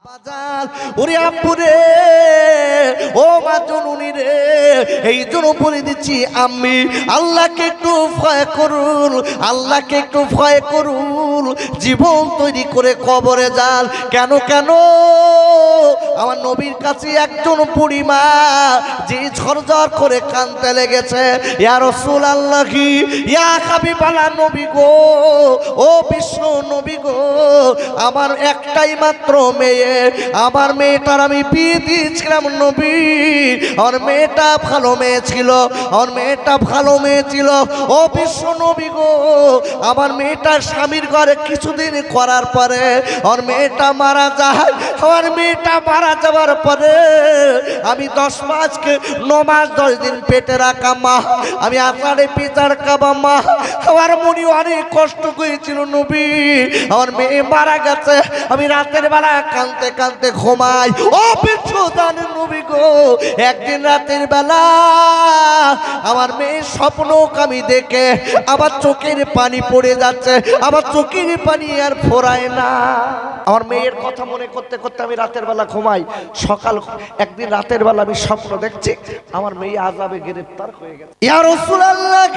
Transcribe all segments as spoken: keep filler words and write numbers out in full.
বাজার ওরে আপুরে ও মা জননী রে, এই জন্য বলে দিচ্ছি আমি আল্লাহকে একটু ভয় করুন, আল্লাহকে একটু ভয় করুন। জীবন তৈরি করে কবরে যান কেন কেন? আমার নবীর কাছে একজন বুড়িমা যে ঝরঝর করে কাঁদতে লেগেছে, ইয়া রাসূলুল্লাহি ইয়া হাবিবাল্লাহ নবী গো, ও বিশ্ব নবী গো, আমার একটাই মাত্র মেয়ে, আমার মেয়েটার আমি বিয়ে দিয়েছিলাম নবী, আমার মেয়েটা ভালো মেয়ে ছিল, আমার মেয়েটা ভালো মেয়ে ছিল, ও বিশ্ব নবী গো, আমার মেয়েটার স্বামীর ঘরে কিছুদিন করার পরে আমার মেয়েটা মারা যায়, আমার মেয়েটা মারা যাওয়ার পরে আমি দশ মাসকে ন মাস দশ দিন পেটে রাখা মা, আমি আষাঢ়ে পিতার কাবা মা, আমার মনে অনেক কষ্ট হয়েছিল নবী, আমার মেয়ে মারা গেছে, আমি রাতের বেলা কাঁদতে কাঁদতে ঘুমাই, ও বিশ্বদান নবী গো, একদিন রাতের বেলা আমার মেয়ের স্বপ্ন আমি দেখে আমার চোখের পানি পড়ে যাচ্ছে, আমার চোখের পানি আর ফোরায় না, আমার মেয়ের কথা মনে করতে করতে আমি রাতের বেলা ঘুমাই, সকাল একদিন রাতের বেলা আমি স্বপ্ন দেখছি আমার মেয়ে আযাবে গ্রেফতার হয়ে গেছে। ইয়া রাসূলুল্লাহ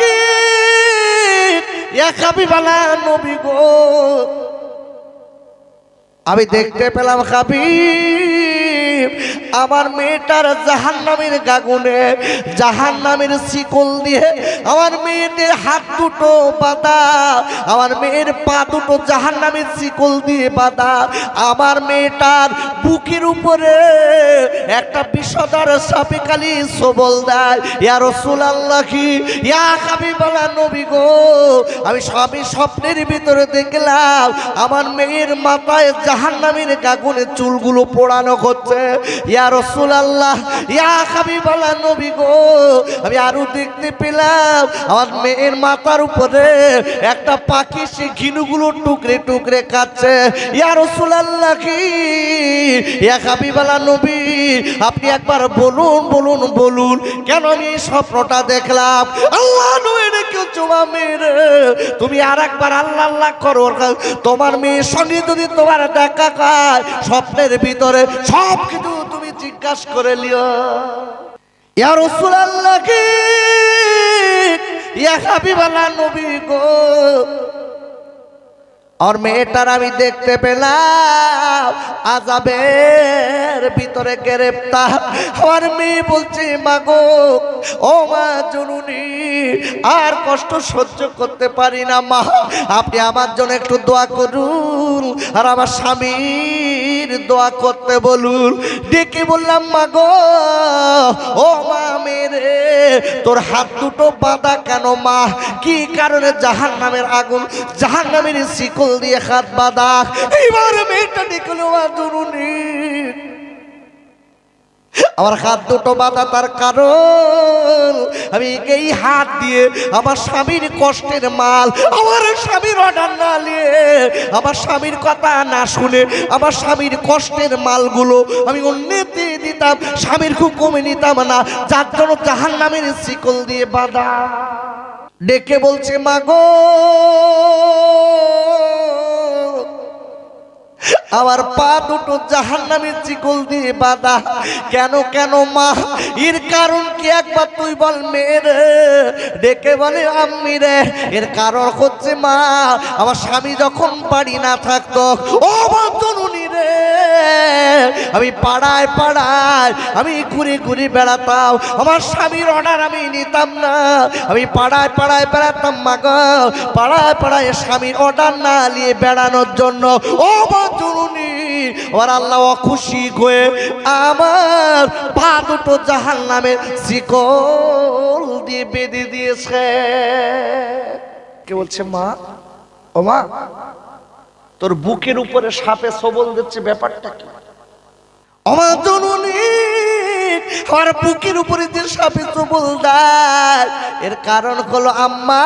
ইয়া হাবিবাল্লাহ নবী গো, আমি দেখতে পেলাম হাবিব আমার মেয়েটার জাহান্নামের আগুনে জাহান্নামের শিকল দিয়ে আমার মেয়েদের হাত দুটো বাঁধা, আমার মেয়ের পা দুটো জাহান্নামের শিকল দিয়ে বাঁধা, আমার মেয়েটার বুকের উপরে একটা বিষধর সাপে খালি সবল দেয়। ইয়া রাসূলুল্লাহি ইয়া হাবিবাল্লাহ নবী গো, আমি সবই স্বপ্নের ভিতরে দেখলাম আমার মেয়ের মাথায় জাহান্নামের আগুনে চুলগুলো পোড়ানো হচ্ছে। ইয়া রাসূলুল্লাহ ইয়া হাবিবাল্লাহ নবী গো, আমি আরো দেখতে পেলাম আমার মেয়ের মাথার উপরে একটা পাখি সে ঘিনুগুলো টুকরে টুকরে খাচ্ছে। ইয়া রাসূলুল্লাহ কি ইয়া হাবিবাল্লাহ নবী, আপনি একবার বলুন বলুন বলুন কেন আমি এই স্বপ্নটা দেখলাম? আল্লাহ নবী কেউ মেরে তুমি আর একবার আল্লাহ আল্লাহ করো, তোমার মেয়ের সঙ্গে যদি তোমার দেখা খায় স্বপ্নের ভিতরে সব কিছু তুমি জিজ্ঞাসা করে লিও। ইয়া রাসূলুল্লাহ কি ইয়া হাবিবাল্লাহ নবী গো, আর মেয়েটার আমি দেখতে পেলাম আযাবের ভিতরে গ্রেফতার। আমার মেয়ে বলছে মা গো, ও মা জননী, আর কষ্ট সহ্য করতে পারি না মা, আপনি আমার জন্য একটু দোয়া করুন আর আমার স্বামীর দোয়া করতে বলুন। ডেকে বললাম মা গো, ও মা মেরে, তোর হাত দুটো বাঁধা কেন মা? কি কারণে? জাহান্নামের আগুন জাহান্নামের শিকল দিয়ে হাত বাঁধা। এইবার মেয়েটা দেখলো জরুরি আমার হাত দুটো বাঁধা, তার কারণ আমি এই হাত দিয়ে আমার স্বামীর কষ্টের মাল, আমার স্বামীর অর্ডার না নিয়ে, আমার স্বামীর কথা না শুনে আমার স্বামীর কষ্টের মালগুলো আমি অন্যতে দিতাম, স্বামীর হুকুমে নিতাম না, যার জন্য জাহান্নামের শিকল দিয়ে বাঁধা। ডেকে বলছে মা গো, আমার পা দুটো জাহান্নামের শিকল দিয়ে বাঁধা কেন কেন মা? এর কারণ কি একবার তুই বল মেয়েরে। ডেকে বলে আম্মি রে, এর কারণ হচ্ছে মা, আমার স্বামী যখন বাড়ি না থাকতো, ও মা জননী রে, আমি পাড়ায় পাড়ায় আমি ঘুরে ঘুরে বেড়াতাম, আমার স্বামীর অর্ডার আমি নিতাম না, আমি পাড়ায় পাড়ায় বেড়াতাম মা গো, পাড়ায় পাড়ায় স্বামীর অর্ডার না নিয়ে বেড়ানোর জন্য ও মা জননী, আর আল্লাহ খুশি হয়ে আমার পা দুটো জাহান্নামের শিকল দিয়ে বেঁধে দিয়েছে। কে বলছে মা, ও মা, তোর বুকের উপরে সাপে সবল দিচ্ছে, ব্যাপারটা কি? আমার জননী আমার বুকের উপরে যে সাপে চুবল দেয় এর কারণ হলো আম্মা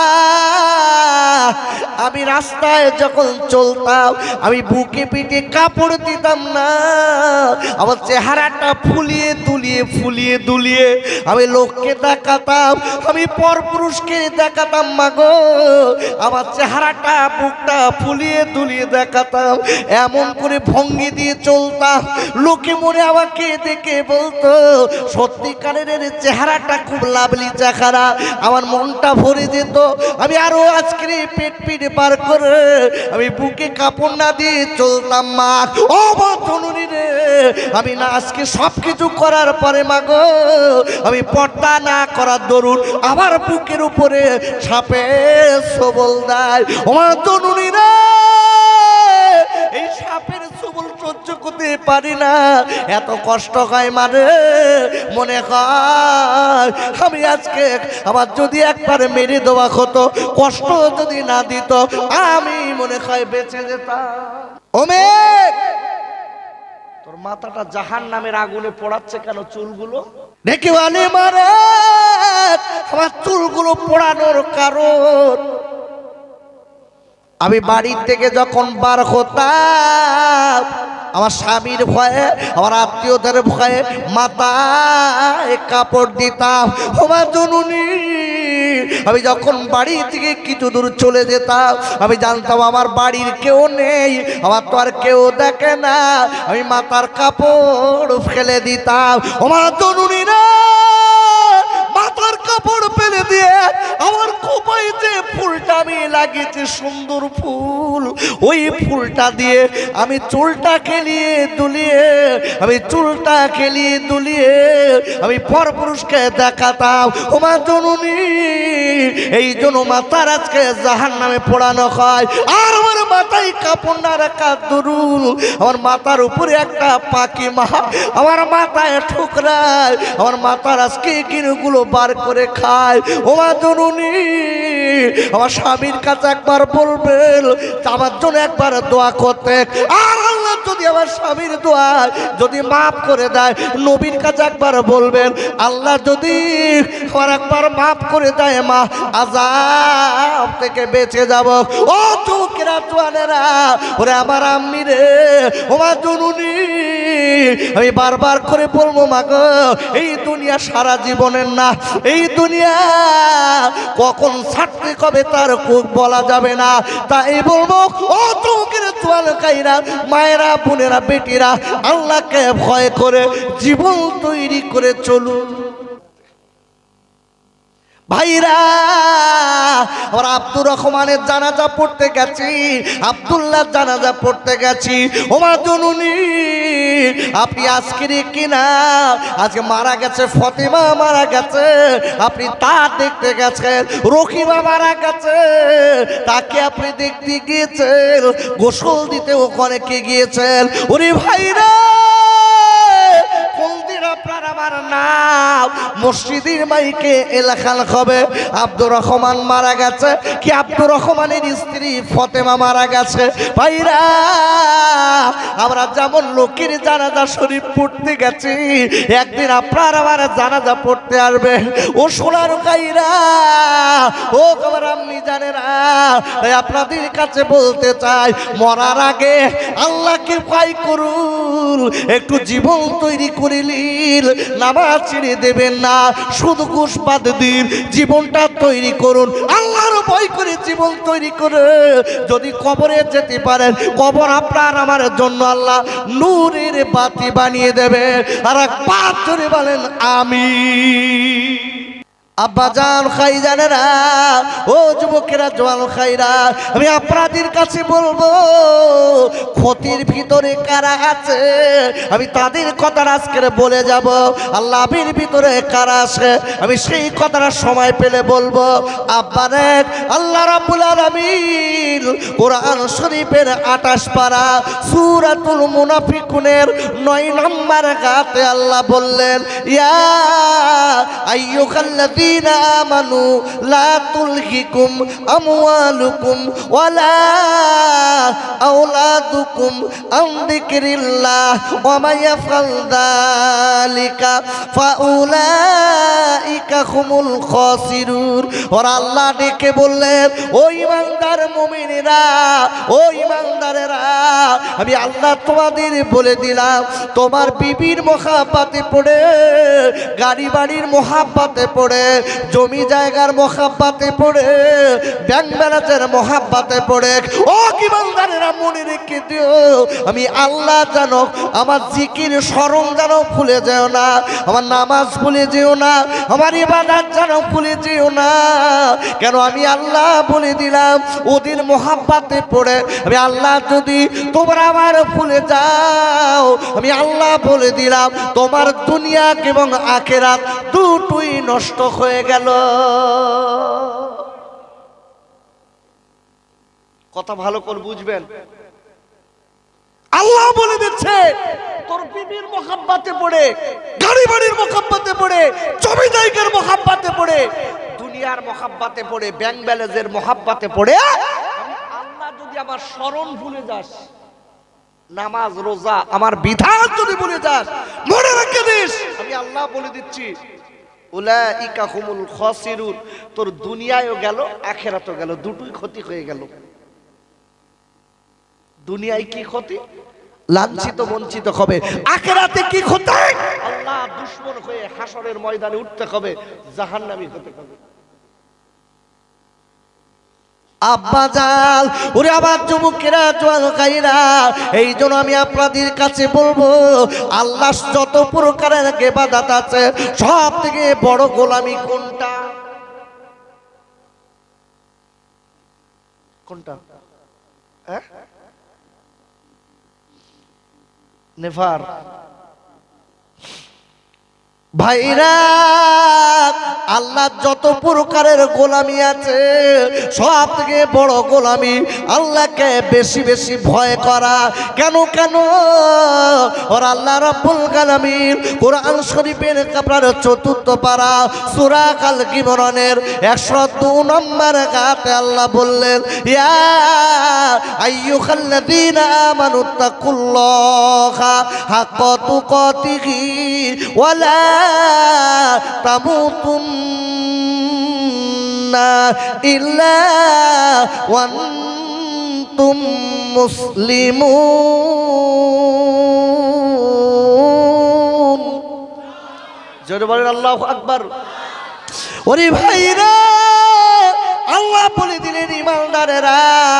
আমি রাস্তায় যখন চলতাম আমি বুকে পিঠে কাপড় দিতাম না, আমার চেহারাটা ফুলিয়ে তুলিয়ে ফুলিয়ে দুলিয়ে আমি লোককে দেখাতাম, আমি পরপুরুষকে দেখাতাম মাগো, আমার চেহারাটা বুকটা ফুলিয়ে দুলিয়ে দেখাতাম, এমন করে ভঙ্গি দিয়ে চলতাম। লোকে মনে আমাকে দেখে বলতো সত্যিকারের চেহারাটা খুব লাভলি চেহারা। আমার মনটা ভরে যেত, আমি আরো আজকে পেট পিঠে পার করে আমি বুকে কাপড় না দিয়ে চলতাম। মা ও জননী রে, আমি না আজকে সব কিছু করার পরে মাগো আমি পর্দা না করার দরুন আমার বুকের উপরে সাপে সবল দেয়। আমার জননী রে, এই সাপের সবল সহ্য করতে পারি না, এত কষ্ট হয় মানে মনে হয় আমি আজকে আমার যদি একবার মেরে দেওয়া হতো, কষ্ট যদি না দিত আমি মনে হয় বেঁচে যেতাম। ওমে তোর মাথাটা জাহান নামের আগুনে পোড়াচ্ছে কেন? চুলগুলো দেখে আনে মারে আমার চুলগুলো পোড়ানোর কারণ আমি বাড়ির থেকে যখন বার হতাম আমার স্বামীর ভয়ে আমার আত্মীয়দের ভয়ে মাথায় কাপড় দিতাম। আমার জননী আমি যখন বাড়ি থেকে কিছু দূর চলে যেতাম আমি জানতাম আমার বাড়ির কেউ নেই, আমার তো আর কেউ দেখে না, আমি মাথার কাপড় ফেলে দিতাম। আমার জননী না মাথার কাপড় ফেলে দিয়ে আমার খোপায় যে ফুলটা আমি লাগিয়েছি সুন্দর ফুল, ওই ফুলটা দিয়ে আমি চুলটা খেলিয়ে দুলিয়ে আমি চুলটা খেলিয়ে দুলিয়ে আমি পরপুরুষকে দেখাতাম। ওমা জননী এই জন্য মাথার আজকে জাহান নামে পোড়ানো হয়। আর আমার মাথায় কাপড় না রাখা দরুন আমার মাথার উপরে একটা পাখি মা আমার মাথায় ঠুকরায়, আমার মাথার আজকে কিনুগুলো বার করে খায়। ওমা জননী আমার স্বামীর কাছে একবার বলবেন আমার জন্য একবার দোয়া করতে, আর আল্লাহ যদি আমার স্বামীর দোয়া যদি মাফ করে দেয় নবীর কাছে একবার বলবেন আল্লাহ যদি আমার একবার মাফ করে দেয় মা আযাব থেকে বেঁচে যাব। ও চোখেরা তোয়ানেরা ওরে আমার আম্মি রে, ওমা জননী আমি বারবার করে বলবো মা গো এই দুনিয়া সারা জীবনের না, এই দুনিয়া কখন ছাড়তে কবে তার বলা যাবে না, তাই বলবো ও চোখের তোয়াল কাইরা মায়েরা বোনেরা বেটিরা আল্লাহকে ভয় করে জীবন তৈরি করে চলুন। ভাইরা ওরা আব্দুর রহমানের জানাজা পড়তে গেছি, আব্দুল্লাহ জানাজা পড়তে গেছি। ওমা জননী আপনি আজকে কিনা আজকে মারা গেছে ফতেমা মারা গেছে, আপনি তা দেখতে গেছেন, রহিমা মারা গেছে তাকে আপনি দেখতে গিয়েছেন, গোসল দিতে ওখানে কে গিয়েছেন। ওরে ভাইরা কোনদিন আপনার আমার নাম মসজিদের মাইকে এলাকাল হবে আব্দুর রহমান মারা গেছে কি আব্দুর রহমানের স্ত্রী ফতেমা মারা গেছে। ভাইরা আমরা যেমন লোকের জানাজা শরীফ পড়তে গেছি একদিন আপনার আমার জানাজা পড়তে আসবে। ও সোনার গাইরা ও আমার আম্মি জানেরা, তাই আপনাদের কাছে বলতে চাই মরার আগে আল্লাহকে ভয় করুন, একটু জীবন তৈরি করে নিন, নামাজ ছেড়ে দেবেন না, শুধু ঘুষ বাদ দিন, জীবনটা তৈরি করুন, আল্লাহর ভয় করে জীবন তৈরি করে যদি কবরে যেতে পারেন কবর আপনার আমার জন্য আল্লাহ নূরের বাতি বানিয়ে দেবে। আর একবার জোরে বলেন আমিন। আব্বাজান খাইজানেরা ও যুবকেরা জওয়ান খাইরা আমি আপনাদের কাছে বলবো ক্ষতির ভিতরে কারা আছে আমি তাদের কথা আজকে বলে যাব। আল্লাহর ভিতরে কারা আছে আমি সেই কথাটা সময় পেলে বলবো। আব্বারে আল্লাহ রাব্বুল আলামিন কোরআন শরীফের আটাশ পারা সূরাতুল মুনাফিকুনের নয় নম্বর আয়াতে আল্লাহ বললেন ইয়া আইয়ুহাল্লাযী আইয়ুহাল্লাযীনা আমানু লা তুলহিকুম আমওয়ালুকুম ওয়ালা আওলাদুকুম আন যিকরিল্লাহ ওয়া মা ইয়াফআল যালিকা ফাউলাইকা হুমুল খাসিরুন। ওর আল্লাহ ডেকে বললেন, ও ঈমানদার মুমিনেরা, ও ঈমানদারেরা, আমি আল্লাহ তোমাদের বলে দিলাম, তোমার বিবির মোহাব্বতে পড়ে, গাড়ি বাড়ির মোহাব্বতে পড়ে, জমি জায়গার মোহাব্বতে পড়ে, ব্যাংক ব্যালেন্সের মোহাব্বতে পড়ে, ও ঈমানদারেরা মনে রেখে দিও, আমি আল্লাহ জানো আমার জিকির স্মরণ জানো ভুলে যেও না, আমার নামাজ ভুলে যেও না, আমার ইবাদত জানো ভুলে যেও না। কেন আমি আল্লাহ বলে দিলাম, ওদের মোহাব্বতে পড়ে আমি আল্লাহ যদি তোমরা আমার ভুলে যাও, আমি আল্লাহ বলে দিলাম তোমার দুনিয়া এবং আখিরাত দুটোই নষ্ট হয়ে গেল। কথা ভালো করে বুঝবেন, আল্লাহ বলে দিচ্ছে তোর বিবির মোহাব্বতে পড়ে, গাড়ি বাড়ির মোহাব্বতে পড়ে, জমি জায়গার মোহাব্বতে পড়ে, দুনিয়ার মোহাব্বতে পড়ে, ব্যাংক ব্যালেন্সের মোহাব্বতে পড়ে আমি আল্লাহ যদি আমার স্মরণ ভুলে যাস, নামাজ রোজা আমার বিধান যদি ভুলে যাস, মনে রেখে দিস আমি আল্লাহ বলে দিচ্ছি উলাইকা হুমুল খাসিরুন, তোর দুনিয়ায়ও গেল আখিরাতও গেল, দুটোই ক্ষতি হয়ে গেল। দুনিয়ায় কি ক্ষতি? লাঞ্ছিত বঞ্চিত হবে। আখিরাতে কি ক্ষতি? আল্লাহ দুশমন হয়ে হাসরের ময়দানে উঠতে হবে, জাহান্নামী হতে হবে। আব্বা জাল, ওরে আবার যুবকেরা, জোয়ান ভাইরা, এই জন্য আমি আপনাদের কাছে বলবো, আল্লাহ যত প্রকারের ইবাদত আছে সব থেকে বড় গোলামি কোনটা? কোনটা? হ্যাঁ, নেভার। ভাইরা, আল্লাহ যত প্রকারের গোলামি আছে সব থেকে বড় গোলামি আল্লাহকে বেশি বেশি ভয় করা। কেন কেন ওর আল্লাহ রাব্বুল আলামিন কোরআন শরীফের আপনার চতুর্থ পারা সূরা আল ইমরানের একশো দুই নম্বর আয়াতে আল্লাহ বললেন, ইয়া আইয়ুহাল্লাযীনা আমানুত্তাকুল্লাহা হাক্কা তুকাতিহি ওয়ালা তামুতুন্না ইল্লা ওয়া আনতুম মুসলিমুন। জোরে বলেন আল্লাহু আকবার। ওরে ভাইরা, আল্লাহ বলে দিলেন ঈমানদারেরা,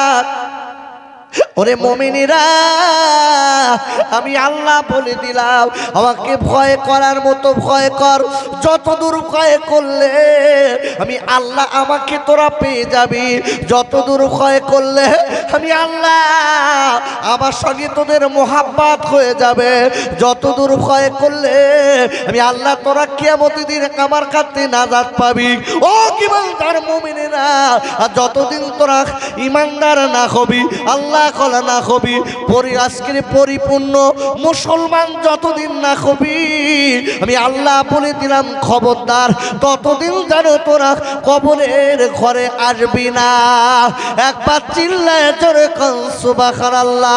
ওরে মুমিনেরা, আমি আল্লাহ বলে দিলাম আমাকে ভয় করার মতো ভয় কর। যতদূর ভয় করলে আমি আল্লাহ আমাকে তোরা পেয়ে যাবি, যতদূর ভয় করলে আমি আল্লাহ আমার সঙ্গে তোদের মোহাব্বত হয়ে যাবে, যতদূর ভয় করলে আমি আল্লাহ তোরা কিয়ামতের দিন আমার কাছে নাজাত পাবি। ও ঈমানদার মুমিনেরা, আর যতদিন তোরা ঈমানদার না হবি, আল্লাহ কলা না হবি, পরি আজকের পরিপূর্ণ মুসলমান যতদিন না হবি, আমি আল্লাহ বলে দিলাম খবরদার ততদিন যেন তোরা কবরের ঘরে আসবি না। একবার চিল্লায় জোরে কোন সুবহানাল্লাহ।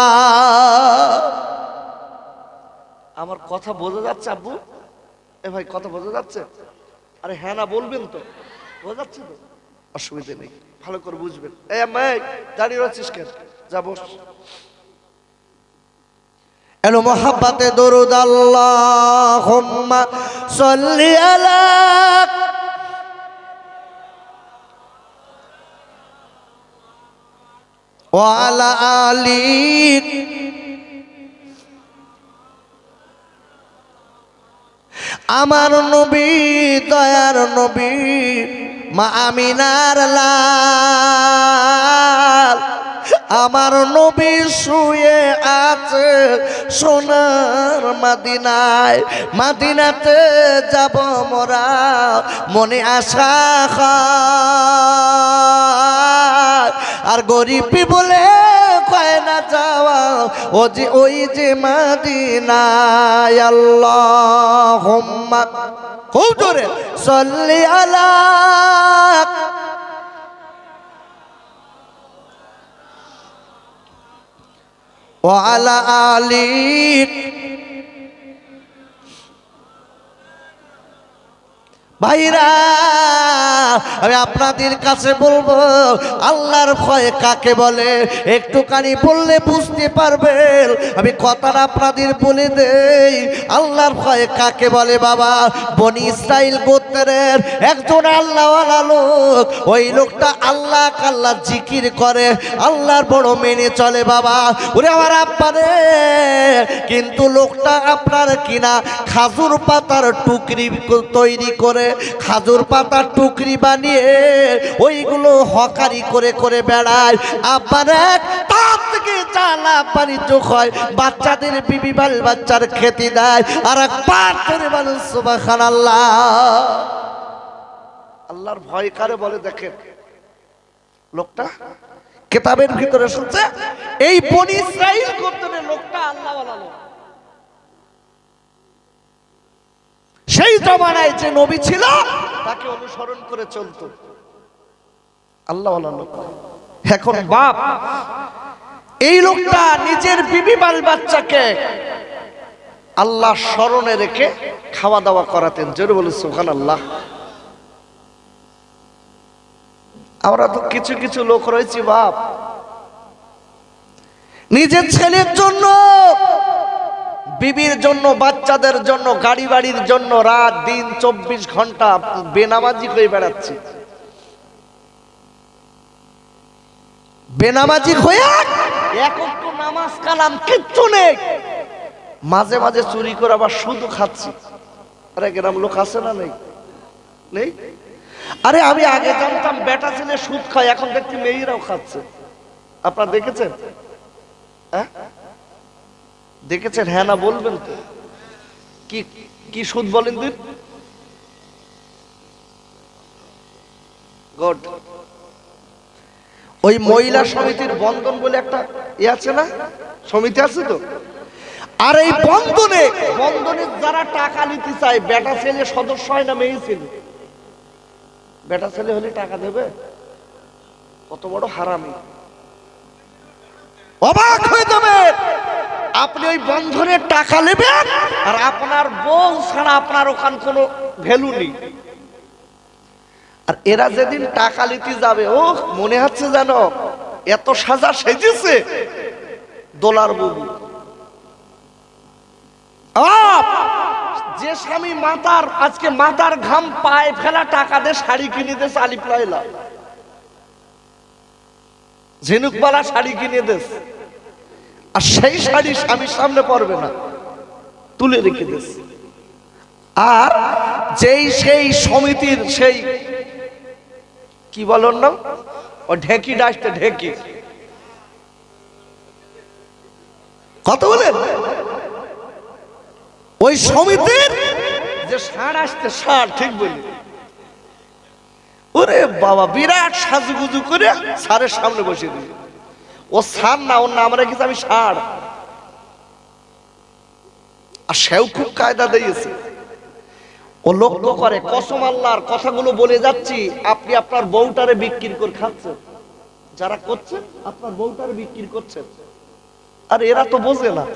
আমার কথা বোঝা যাচ্ছে আব্বু? এ ভাই কথা বোঝা যাচ্ছে? আরে হ্যাঁ না বলবেন তো, বোঝা যাচ্ছে তো? অসুবিধা নেই, ভালো করে বুঝবেন। এই আম্মা দাঁড়িয়ে রয়েছিস কেন? যা বস। এলো মোহাব্বতে দরুদ আল্লাহুম্মা সাল্লি আলা ওয়া আলা আলি আমার নবী, দয়ার নবী, মা আমিনার লাল, আমার নবী শুয়ে আছে সোনার মদিনায়, মদিনাতে যাব মোরা মনে আশা খায়, আর গরিবি বলে পায় না যাওয়া ও যে ওই যে মদিনায় আল্লাহুম্মা খুব জোরে সাল্লি আলা ওয়া আলা আলি ভাইরা আমি আপনাদের কাছে বলবো আল্লাহর ভয় কাকে বলে একটুখানি বললে বুঝতে পারবেন আমি কথাটা আপনাদের বলে দেই আল্লাহর ভয় কাকে বলে বাবা বনি ইসরাইল গোত্রের একজন আল্লাহওয়ালা লোক ওই লোকটা আল্লাহ আল্লাহ জিকির করে আল্লাহর বড় মেনে চলে বাবা ওরে আমার আব্বারে কিন্তু লোকটা আপনার কিনা খাজুর পাতার টুকরি তৈরি করে খাজুর পাতার টুকরি বানিয়ে ওইগুলো হকারি করে করে বেড়ায় আবার এক তার থেকে চালা বাণিজ্য হয় বাচ্চাদের বিবি বাল বাচ্চার খেতে দেয় আর এক পার করে বলেন সুবহানাল্লাহ আল্লাহর ভয় কারে বলে দেখেন লোকটা কিতাবের ভিতরে শুনছে এই বনি ইসরাইল গোত্রের লোকটা আল্লাহওয়ালা লোক সেই জমানায় যে নবী ছিল তাকে অনুসরণ করে চলতো আল্লাহওয়ালা লোক এখন বাপ এই লোকটা নিজের বিবি বাল বাচ্চাকে আল্লাহ স্মরণে রেখে খাওয়া দাওয়া করাতেন জোরে বলে সুবহানাল্লাহ আমরা তো কিছু কিছু লোক রয়েছি বাপ নিজের ছেলের জন্য বিবির জন্য বাচ্চাদের জন্য গাড়ি বাড়ির জন্য রাত দিন চব্বিশ ঘন্টা বেনামাজি হয়ে বেড়াচ্ছে বেনামাজি হয়ে এক একটু নামাজ কালাম কিচ্ছু নেই মাঝে মাঝে চুরি করে আবার শুধু খাচ্ছি আরে গ্রাম লোক আছে না নেই নেই আরে আমি আগে জানতাম বেটা ছেলে সুদ খায় এখন দেখছি মেয়েরাও খাচ্ছে আপনারা দেখেছেন হ্যাঁ দেখেছেন হ্যাঁ না বলবেন তো কি কি সুদ বলেন দিন গুড ওই মহিলা সমিতির বন্ধন বলে একটা ই আছে না সমিতি আছে তো আর এই বন্ধনে বন্ধনে যারা টাকা নিতে চায় বেটা ছেলে সদস্য হয় না মেয়ে ছেলে বেটা ছেলে হলে টাকা দেবে কত বড় হারামি অবাক হয়ে যাবে আপনি ওই বন্ধনের টাকা নেবেন আর আপনার বউ ছাড়া আপনার ওখানে কোনো ভ্যালু নেই আর এরা যেদিন টাকা নিতে যাবে ও মনে হচ্ছে জানো এত সাজা সেজেছে দোলার বাবু যে স্বামী মাতার আজকে মাতার ঘাম পায়ে ফেলা টাকা দিয়ে শাড়ি কিনে দেশ আলিপ লাইলা ঝিনুকবালা শাড়ি কিনে দেশ আর সেই শাড়ি স্বামীর সামনে পরবে না তুলে রেখে দেশ আর যেই সেই সমিতির সেই কি বলেন না ও ঢেকি ডাসতে ঢেকি কত বলেন ওই সমিতির যে ষাঁড় আসতে ষাঁড় ঠিক বলি ওরে বাবা বিরাট সাজুগুজু করে ষাঁড়ের সামনে বসে দিল ও ষাঁড় না ওর নাম রেখেছে আমি ষাঁড় আর সেও খুব কায়দা দিয়েছে ও লক্ষ্য করে কসম আল্লাহর কথাগুলো বলে যাচ্ছি আপনি আপনার বউটারে বিক্রি করে খাচ্ছেন যারা করছেন আপনার বউটারে বিক্রি করছেন আর এরা তো বোঝে না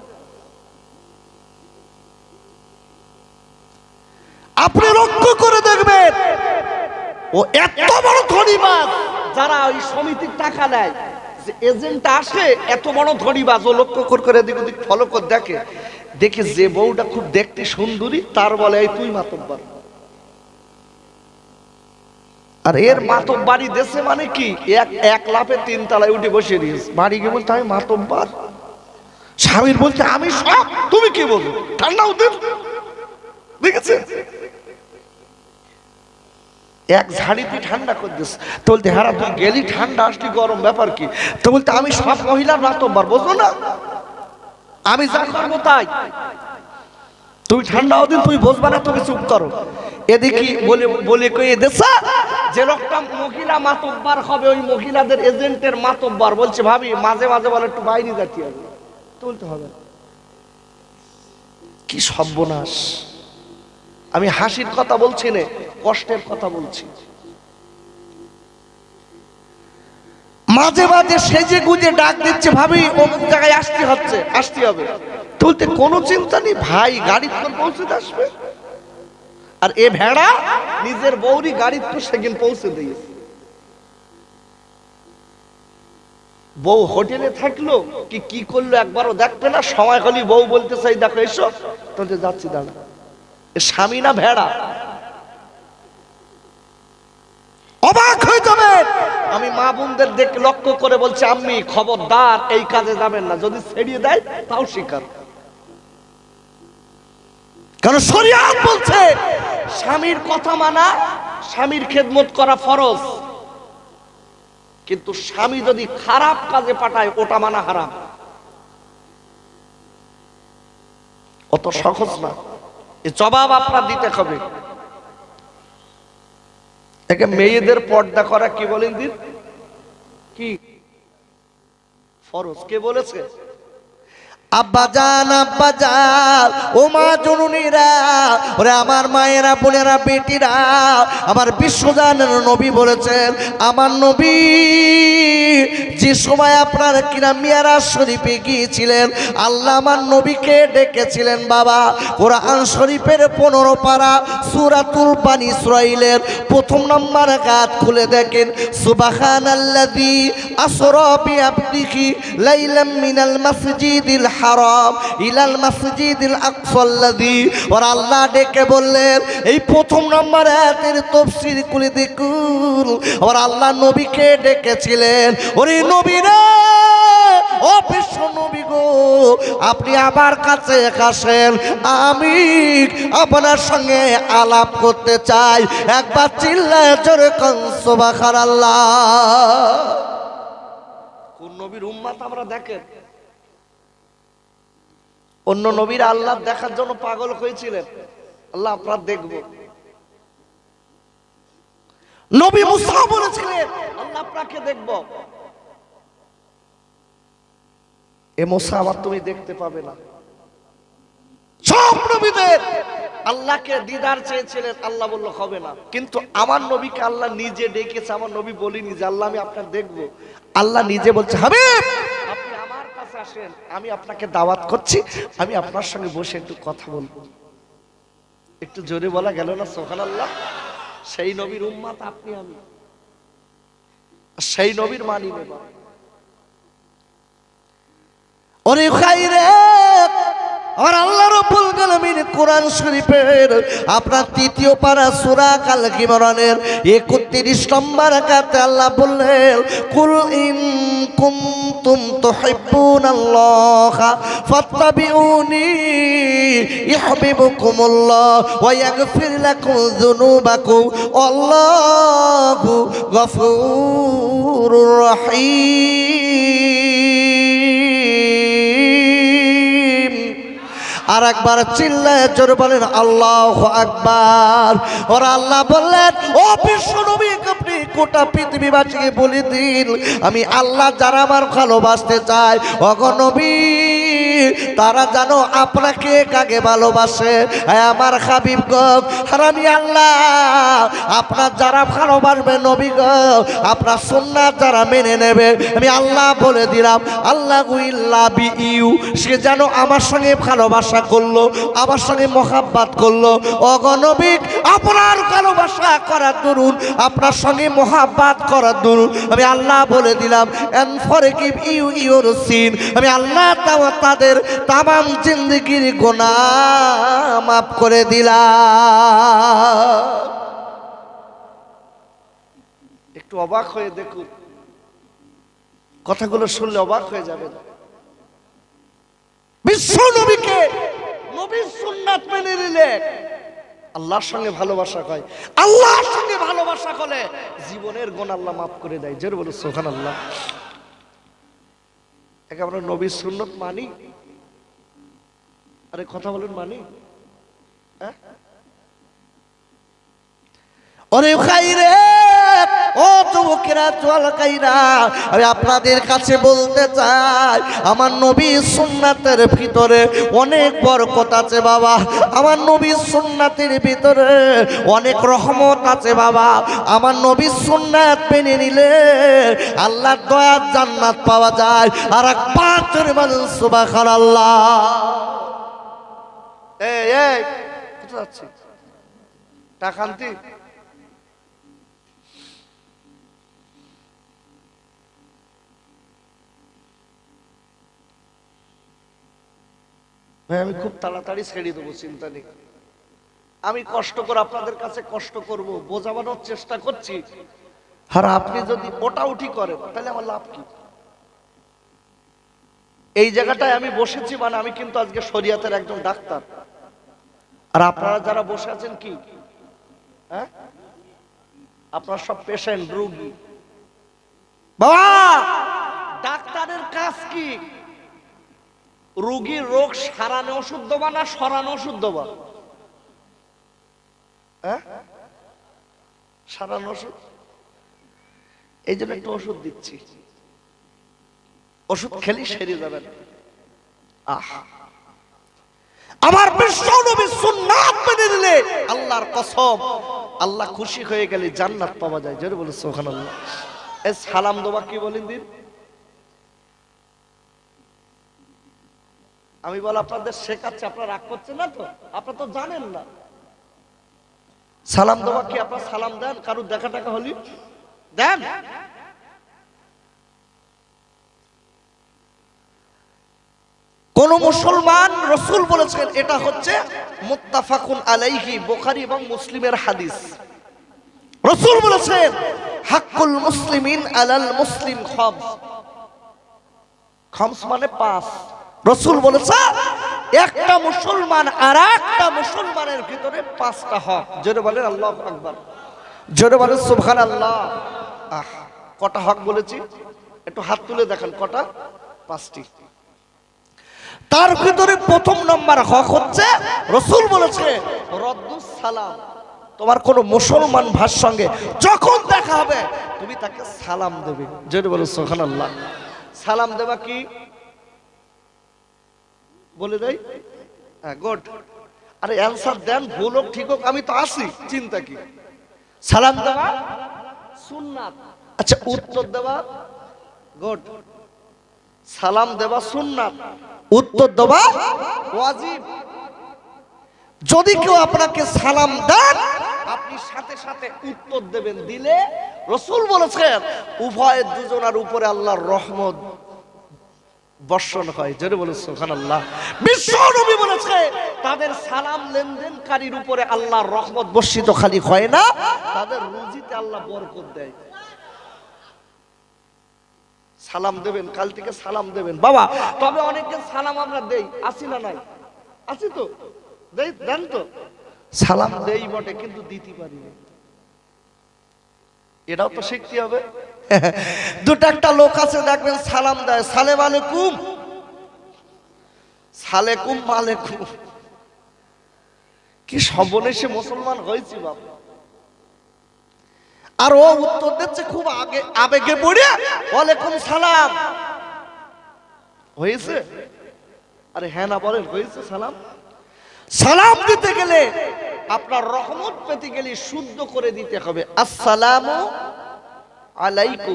আপনি লক্ষ্য করে দেখবেন ও এত বড় ধনীবাজ যারা ওই সমিতির টাকা নেয় যে এজেন্ট আসে এত বড় ধনীবাজ ও লক্ষ্য করে এদিক ওদিক ফলো করে দেখে দেখে যে বউটা খুব দেখতে সুন্দরী তার বলে এই তুই মাতব্বর আর এর মাতব্বাড়ি দেশে মানে কি এক এক লাফে তিন তলায় উঠে বসে দিয়েছে বাড়ি গিয়ে বলতে আমি মাতব্বর স্বামীর বলছে আমি সব তুমি কি বলবো ঠান্ডা ওদের দেখেছে এক ঝাড়িতে ঠান্ডা করে দিস তো বলতে হারা তুই গেলি ঠান্ডা আসলি গরম ব্যাপার কি তো বলতে আমি সব মহিলার মাতব্বর বুঝলো না আমি যা করবো তাই তুমি ঠান্ডা ওদিন তুমি বুঝবা না তুমি চুপ করো এদিকে বলে বলে কয়ে দেশা যে লোকটা মহিলা মাতব্বার হবে ওই মহিলাদের এজেন্টের মাতব্বার বলছে ভাবি মাঝে মাঝে বলে একটু বাইরে যাচ্ছি হবে তুলতে হবে। কি সর্বনাশ! আমি হাসির কথা বলছি না, কষ্টের কথা বলছি। মাঝে মাঝে সেজে গুজে ডাক দিচ্ছে ভাবি অমুক জায়গায় আসতে হচ্ছে আসতে হবে, তুলতে কোনো চিন্তা নেই, ভাই গাড়ির তোর পৌঁছে আসবে। আর এ ভেড়া নিজের বউরি গাড়ির তো সেদিন পৌঁছে দিয়েছে। বউ হোটেলে থাকলো কি কি করলো একবারও দেখবে না, সময় হলি বউ বলতে চাই দেখো এসো, তোদের যাচ্ছি দাঁড়া। স্বামী না ভেড়া? অবাক হয়ে যাবে। আমি মা বোনদের দেখে লক্ষ্য করে বলছি আম্মি খবরদার এই কাজে যাবেন না, যদি ছেড়িয়ে দেয় তাও স্বীকার। কারণ শরীয়ত বলছে স্বামীর কথা মানা, স্বামীর খেদমত করা ফরজ, কিন্তু স্বামী যদি খারাপ কাজে পাঠায় ওটা মানা হারাম। অত সহজ না, এই জবাব আপনার দিতে হবে। একে মেয়েদের পর্দা করা কি বলেন দিন, কি ফরজ? কে বলেছে? আব্বাজান আব্বাজান ও মা জননীরা, ওরে আমার মায়েরা বোনেরা বেটিরা, আমার বিশ্বজানের নবী বলেছেন, আমার নবী যে সময় আপনার কিনা মিয়ারাজ শরীফে গিয়েছিলেন আল্লাহ আমার নবীকে ডেকেছিলেন বাবা। কোরআন শরীফের পনেরো পারা সূরাতুল বানী ইসরাঈলের প্রথম নম্বর আয়াত খুলে দেখেন, সুবহানাল্লাযী আসরা বিআবদিহি লাইলাম মিনাল মাসজিদিল হারাম ইলাল মাসজিদিল আকসাল্লাযী। ওর আল্লাহ ডেকে বললেন, এই প্রথম নম্বর আয়াতের তাফসীর খুলে দেখুন, ওর আল্লাহ নবীকে ডেকেছিলেন, ওরে নবী রে, ও বিশ্ব নবী গো, আপনি আমার কাছে আসেন, আমি আপনার সঙ্গে আলাপ করতে চাই। একবার চিল্লায় জোরে কোন সুবহানাল্লাহ। কোন নবীর উম্মত আমরা দেখেন, অন্য নবীর আল্লাহ দেখার জন্য পাগল হয়েছিলেন, আল্লাহ আপনার দেখবো। নবী মুসা বলেছিলেন আল্লাহ আপনাকে দেখব, এ মুসা আবার তুমি দেখতে পাবে না। সব নবীদের আল্লাহকে দিদার চেয়েছিলেন, আল্লাহ বলল হবে না। কিন্তু আমার নবীকে আল্লাহ নিজে ডেকেছে, আমার নবী বলিনি যে আল্লাহ আমি আপনার দেখবো, আল্লাহ নিজে বলছে হাবিব আপনি আমার কাছে আসেন, আমি আপনাকে দাওয়াত করছি, আমি আপনার সঙ্গে বসে একটু কথা বলবো। একটু জোরে বলা গেল না সুবহানাল্লাহ? সেই নবীর উম্মত আপনি আমি, সেই নবীর মানি নেব। ওরে খাইরে আর আল্লাহ রাব্বুল আলামিন কোরআন শরীফের আপনার তৃতীয় পারা সূরা আল ইমরানের একত্রিশ নম্বর আয়াতে আল্লাহ বললেন, কুল ইন কুনতুম তুহিব্বুনাল্লাহ ফাত্তাবিউনি ইউহিব্বুকুমুল্লাহ ওয়া ইয়াগফির লাকুম যুনুবাকুম আল্লাহু গফুরুর রহিম। আর একবার চিল্লায় জোরে বলেন আল্লাহু আকবার। ওরা আল্লাহ বললেন, ও বিশ্ব নবী আপনি গোটা পৃথিবীবাসীকে বলে দিন, আমি আল্লাহ যারা আমার ভালোবাসতে চায় ওগো নবী তারা জানো আপনাকে কাকে ভালোবাসে, আমার হাবিব গো। আর আমি আল্লাহ আপনার যারা ভালোবাসবে নবী গো, আপনার সুন্নাত যারা মেনে নেবে, আমি আল্লাহ বলে দিলাম আল্লাহ উইল লাভ ইউ, সে যেন আমার সঙ্গে ভালোবাসা করলো, আমার সঙ্গে মহাব্বত করলো। ওগো নবী আপনার ভালোবাসা করার দরুন, আপনার সঙ্গে মহাব্বত করার দরুন আমি আল্লাহ বলে দিলাম and forgive you your sin, আমি আল্লাহ তাদের তামাম জিন্দেগির গুনাহ মাফ করে দিলাম। একটু অবাক হয়ে দেখুন, কথাগুলো শুনলে অবাক হয়ে যাবেন। বিশ্ব নবীকে নবীর সুন্নাত মেনে নিলে আল্লাহর সঙ্গে ভালোবাসা হয়, আল্লাহর সঙ্গে ভালোবাসা হলে জীবনের গুনাহ আল্লাহ মাফ করে দেয়। জোরে বলো সুবহানাল্লাহ। একেবারে নবীর সুন্নাত মানি, আরে কথা বলেন মানি? হ্যাঁ ওরে খাইরে ও যুবকেরা জওয়ানকাইরা, আমি আপনাদের কাছে বলতে চাই আমার নবীর সুন্নাতের ভিতরে অনেক বরকত আছে বাবা। আমার নবীর সুন্নাতের ভিতরে অনেক রহমত আছে বাবা। আমার নবীর সুন্নাত মেনে নিলে আল্লাহর দয়ার জান্নাত পাওয়া যায়। আর এক পাঁচ জোরে বলুন সুবহানাল্লাহ। এই এই কোথায় যাচ্ছি? টাকা আনতি? ভাই আমি খুব তাড়াতাড়ি ছেড়ে দেবো, চিন্তা নেই। আমি কষ্ট করে আপনাদের কাছে কষ্ট করব, বোঝানোর চেষ্টা করছি। আর আপনি যদি ওটা উঠি করেন তাহলে আমার লাভ কি? এই জায়গাটায় আমি বসেছি মানে আমি কিন্তু আজকে শরীয়তের একজন ডাক্তার। আর আপনারা যারা বসে আছেন কি হ্যাঁ, আপনারা সব পেশেন্ট, রোগী। বাবা ডাক্তারের কাজ কি? রোগীর রোগ সারানো ওষুধ দেবা না সরানো ওষুধ দেবা? হ্যাঁ, সারানো ওষুধ। এই জন্য একটু ওষুধ দিচ্ছি, ওষুধ খেলি সেরে যাবেন। আহ আমার বিশ্ব নবী সুন্নাত মেনে নিলে আল্লাহর কসম আল্লাহ খুশি হয়ে গেলে জান্নাত পাওয়া যায়। জোরে বলুন সুবহানাল্লাহ। এই সালাম দেওয়া কি বলেন দিন? আমি বল আপনাদের শেখাচ্ছি, আপনারা রাগ করছেন না তো? আপনারা তো জানেন না সালাম দেওয়া কি। আপনারা সালাম দেন কারুর দেখা টাকা হলি দেন? কোন মুসলমান, রাসূল বলেছেন এটা হচ্ছে মুত্তাফাকুন আলাইহি, বুখারী এবং মুসলিমের হাদিস। রাসূল বলেছেন হাক্কুল মুসলিমিন আলাল মুসলিম খামস। খামস মানে পাঁচ। রাসূল বলেছে একটা মুসলমান আর একটা মুসলমানের ভিতরে পাঁচটা হক। জোরে বলেন আল্লাহু আকবার, জোরে বলেন সুবহানাল্লাহ। আহ কটা হক বলেছি একটু হাত তুলে দেখেন কটা? পাঁচটি। তার ভিতরে প্রথম নম্বর হক হচ্ছে রাসূল বলেছে রদ্দুস সালাম। তোমার কোন মুসলমান ভাইয়ের সঙ্গে যখন দেখা হবে তুমি তাকে সালাম দেবে। জোরে বলো সুবহানাল্লাহ। সালাম দেবা কি বলে দেই? হ্যাঁ গুড। আরে অ্যানসার দেন, ভুল হোক ঠিক হোক আমি তো আছি, চিন্তা কি? সালাম দেওয়া সুন্নাত। আচ্ছা উত্তর দেওয়া গুড। সালাম দেওয়া সুন্নাত, উত্তর দেওয়া ওয়াজিব। যদি কেউ আপনাকে সালাম দেন আপনি সাথে সাথে উত্তর দেবেন। দিলে রাসূল বলেছেন উভয় দুজনের উপরে আল্লাহর রহমত বর্ষণ হয়। জোরে বলুন সুবহানাল্লাহ। বিশ্ব নবী বলেছে তাদের সালাম লেনদেনকারীর উপরে আল্লাহর রহমত বর্ষিত খালি হয় না, তাদের রুজিতে আল্লাহ বরকত দেয়। সালাম দেবেন, কাল থেকে সালাম দেবেন বাবা। তবে অনেকে সালাম আমরা দেই, আসি না নাই? আসি তো, দেই, দেন তো। সালাম দেই বটে কিন্তু দিতে পারি না, এটাও তো শিখতে হবে। দুটো একটা লোক আছে দেখবেন সালাম দেয় সালেম আলাইকুম, সালেকুম মালেকুম। কি সর্বনেশে মুসলমান হয়েছি বাবা। আর ও উত্তর দিচ্ছে খুব আগে আবেগে পড়ে ওয়ালাইকুম সালাম। হয়েছে? আরে হ্যাঁ না বলেন হয়েছে? সালাম সালাম দিতে গেলে আপনার রহমত পেতে গেলে শুদ্ধ করে দিতে হবে আসসালামু আলাইকুম,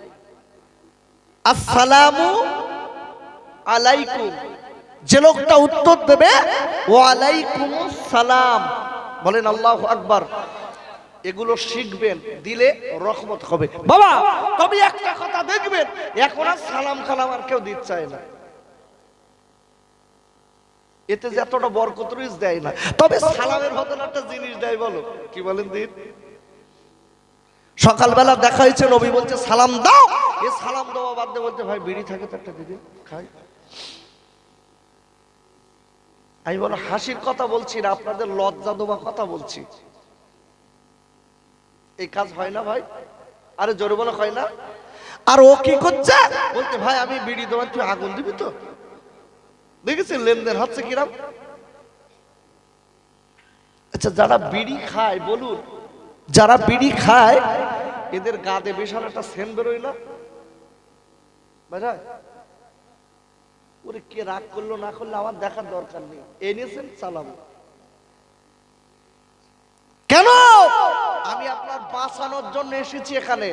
আসসালামু আলাইকুম। যে লোকটা উত্তর দেবে ওয়ালাইকুমুস সালাম বলেন আল্লাহু আকবার। এগুলো শিখবেন, দিলে রহমত হবে বাবা। তবে একটা কথা দেখবেন এখন আর সালাম কালাম আর কেউ দিতে চায় না, এতে যে এতটা বরকত রইজ দেয় না। তবে সালামের বদলে একটা জিনিস দেয়, বলো কি বলেন দিন? সকালবেলা দেখা হয়েছে নবী বলছে সালাম দাও, এ সালাম দেওয়া বাদ দিয়ে বলছে ভাই বিড়ি থাকে তো একটা দিদি খাই। আমি বলো হাসির কথা বলছি না, আপনাদের লজ্জা দেওয়া কথা বলছি। এই কাজ হয় না ভাই? আরে জোরে বলো হয় না? আর ও কি করছে বলতে ভাই আমি বিড়ি দেওয়া, তুই আগুন দিবি তো? দেখেছেন লেনদেন হচ্ছে কিরাম? আচ্ছা যারা বিড়ি খায় বলুন, যারা বিড়ি খায় এদের গাদে বিশাল একটা সেন বেরোয় না বাজায়, ওরে কে রাগ করলো না করলো আমার দেখার দরকার নেই, এনেছেন চালাবো। কেন? আমি আপনার বাঁচানোর জন্য এসেছি এখানে,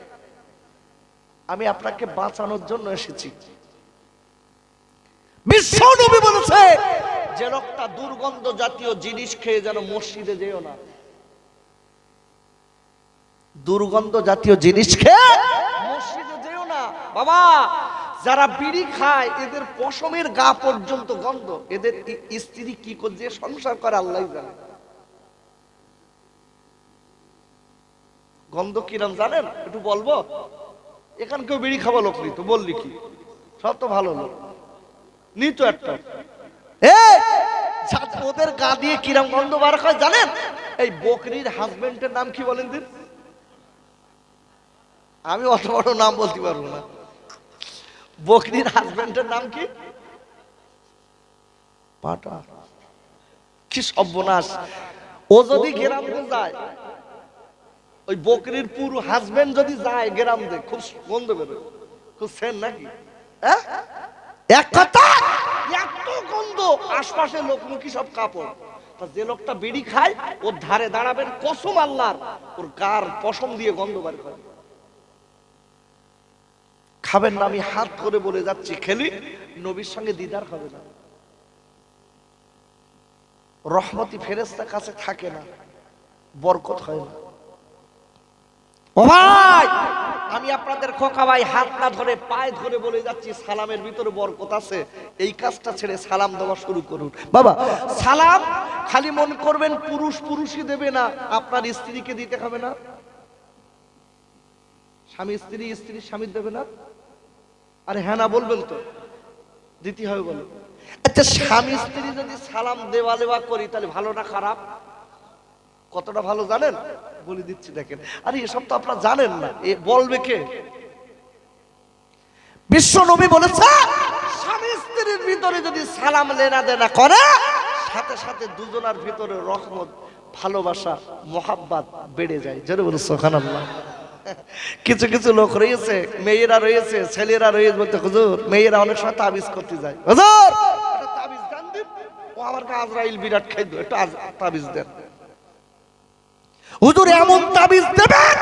আমি আপনাকে বাঁচানোর জন্য এসেছি। বিশ্ব নবী বলেছে যে লোকটা দুর্গন্ধ জাতীয় জিনিস খেয়ে যেন মসজিদে যেও না, দুর্গন্ধ জাতীয় জিনিস খেয়ে মসজিদে যেও না। বাবা যারা বিড়ি খায় এদের পশমের গা পর্যন্ত গন্ধ, এদের স্ত্রী কি করে সংসার করে আল্লাহ জানে। গন্ধ কিরম জানেন একটু বলবো? এখান কেউ বিড়ি খাওয়া লোক নিত, বললি কি সব তো ভালো লোক নিত একটা, ওদের গা দিয়ে কিরম গন্ধ বার হয় জানেন? এই বকরির হাজবেন্ডের নাম কি বলেন দিন? আমি অত বড় নাম বলতে পারবো না। বকরির হাজবেন্ডের নাম কি? পাটা। কি সর্বনাশ! ও যদি গ্রামে যায়, ওই বকরির পুরো হাজবেন্ড যদি যায় গ্রাম দিয়ে, খুব গন্ধ বেরোয়, খুব সেন নাকি? এক কথা এত গন্ধ, আশপাশের লোকমুখী সব কাপড়। যে লোকটা বিড়ি খায় ওর ধারে দাঁড়াবেন, কসম আল্লাহর, ওর গার পশম দিয়ে গন্ধ বার করে। খাবেন না, আমি হাত করে বলে যাচ্ছি, খেলি নবীর সঙ্গে দিদার হবে না, রহমতি ফেরেশতা কাছে থাকে না, বরকত হয় না। ও ভাই, আমি আপনাদের খোকা ভাই হাত না ধরে পায়ে ধরে বলে যাচ্ছি, সালামের ভিতরে বরকত আছে। এই কাজটা ছেড়ে সালাম দেওয়া শুরু করুন। বাবা সালাম খালি মন করবেন পুরুষ পুরুষই দেবে না, আপনার স্ত্রীকে দিতে হবে না? স্বামী স্ত্রী স্ত্রী স্বামী দেবে না? আরে হ্যাঁ না বলবেন তো, দিতে হবে বলে। আচ্ছা স্বামী স্ত্রী যদি সালাম দেওয়া লেওয়া করি তাহলে ভালো না খারাপ? কতটা ভালো জানেন? বলে দিচ্ছি দেখেন। আরে এসব তো আপনারা জানেন না, এ বলবে কে? বিশ্ব নবী বলেছে স্বামী স্ত্রীর ভিতরে যদি সালাম লেনা দেনা করে, সাথে সাথে দুজনের ভিতরে রহমত, ভালোবাসা, মোহাব্বত বেড়ে যায়। জোরে বলুন সুবহানাল্লাহ। কিছু কিছু লোক রয়েছে, মেয়েরা রয়েছে, ছেলেরা রয়েছে, বলতে হুজুর মেয়েরা অনেক সময় তাবিজ করতে যায়, হুজুর একটা তাবিজ দেন দিন, ও আমার কাছে আজরাইল বিরাট খাইতো, একটু তাবিজ দেন। হুজুর এমন তাবিজ দেবেন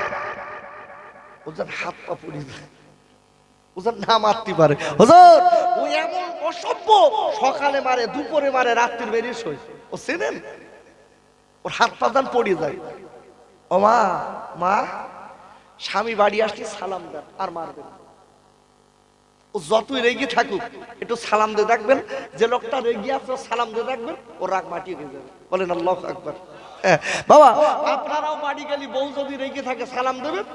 ওজন হাত পা পুড়ে যায়, ওজন না মারতে পারে। হুজুর ও এমন অসভ্য, সকালে মারে, দুপুরে মারে, রাত্রির বেরিয়ে শোয়, ও চেনেন? ওর হাত পা যান পড়ে যায়। ও মা, মা স্বামী বাড়ি আসলে সালাম দেন আর মারবেন। ও যতই রেগে থাকুক একটু সালাম দিয়ে দেখবেন, যে লোকটা রেগে আছে সালাম দিয়ে দেখবেন, ও রাগ মাটিয়ে হয়ে যাবে। বলেন আল্লাহু আকবার। বাবা আপনারাও বাড়ি গেলে বউ যদি রেগে থাকে সালাম দেবেন,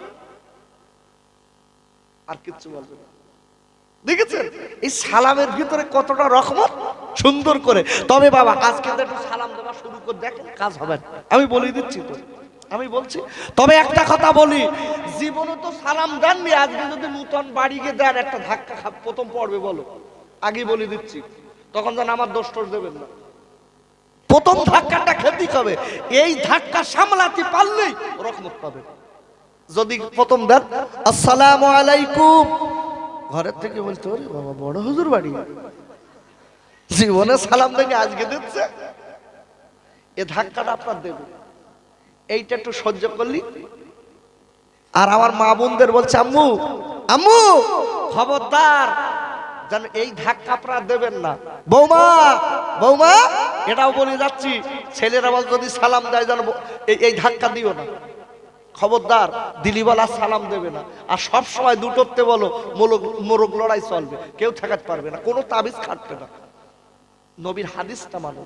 আর কিচ্ছু বলবেন না। দেখেছেন এই সালামের ভিতরে কতটা রহমত, সুন্দর করে। তবে বাবা আজকে একটু সালাম দেওয়া শুরু করে দেখেন, কাজ হবে। আমি বলে দিচ্ছি তো, আমি বলছি। তবে একটা কথা বলি, জীবনে তো সালাম দেননি, আজকে যদি নতুন বাড়ি গিয়ে দেন একটা ধাক্কা প্রথম পড়বে, বলো আগে বলে দিচ্ছি, তখন যেন আমার দোষ টোষ দেবেন না। প্রথম ধাক্কাটা খেতে হবে, এই ধাক্কা সামলাতে পারলেই রহমত পাবে। যদি প্রথম দেন আসসালামু আলাইকুম, ঘরের থেকে বলতে পারি বাবা বড় হুজুর বাড়ি, জীবনে সালাম থেকে আজকে দিচ্ছে, এ ধাক্কাটা আপনার দেবে। এইটা একটু সহ্য করলি। আর আমার মা বোনদের বলছে, আম্মু আম্মু খবরদার যেন এই ধাক্কা আপনারা দেবেন না। বৌমা বৌমা এটাও বলে যাচ্ছি, ছেলেরা বল যদি সালাম দেয় যেন এই ধাক্কা দিও না, খবরদার দিলিওয়ালা সালাম দেবে না। আর সব সময় দুটোতে বলো মোরগ মোরগ লড়াই চলবে, কেউ ঠেকাতে পারবে না, কোনো তাবিজ খাটবে না। নবীর হাদিসটা মানো।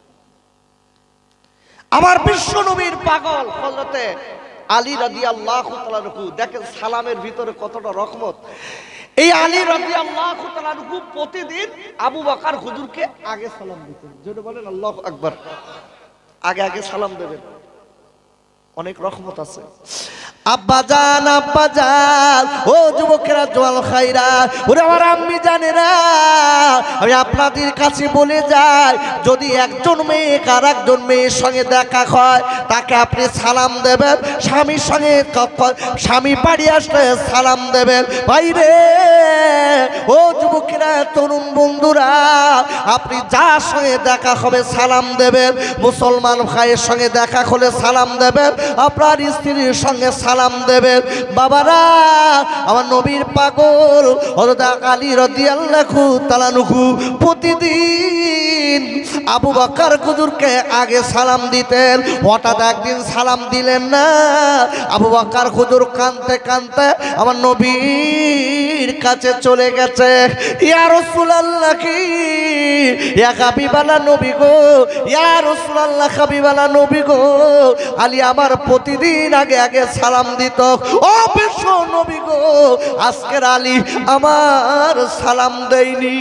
আমার বিশ্ব নবীর পাগল হযরতে আলী রাদিয়াল্লাহু তাআলা আনহু, দেখেন সালামের ভিতরে কতটা রহমত। এই আলী রাদিয়াল্লাহু তাআলা আনহু প্রতিদিন আবু বকর হুজুরকে আগে সালাম দিতেন। যেটা বলেন আল্লাহু আকবার, আগে আগে সালাম দেবেন, অনেক রহমত আছে। আব্বা জান আব্বা জান ও যুবকেরা জোয়াল খাইরা ওরে আমার আম্মি জানেরা আমি আপনাদের কাছে বলে যাই যদি একজন মেয়ে আর একজন মেয়ের সঙ্গে দেখা হয় তাকে আপনি সালাম দেবেন স্বামীর সঙ্গে স্বামী বাড়ি আসলে সালাম দেবেন বাইরে ও যুবকেরা তরুণ বন্ধুরা আপনি যার সঙ্গে দেখা হবে সালাম দেবেন মুসলমান ভাইয়ের সঙ্গে দেখা হলে সালাম দেবেন আপনার স্ত্রীর সঙ্গে সালাম দেবেন বাবারা আমার নবীর পাগল হযরত আলী রাদিয়াল্লাহু তাআলা আনহু প্রতিদিন আবু বকর হুজুরকে আগে সালাম দিতেন হঠাৎ একদিন সালাম দিলেন না আবু বকর হুজুর কাঁদতে কাঁদতে আমার নবীর কাছে চলে গেছে ইয়া রাসূলুল্লাহ কি ইয়া হাবিবাল্লাহ নবী গো ইয়া রাসূলুল্লাহ হাবিবাল্লাহ নবী গো আলী আমার প্রতিদিন আগে আগে সালাম দিত ও বিশ্ব নবী গো আজকের আলী আমার সালাম দেয়নি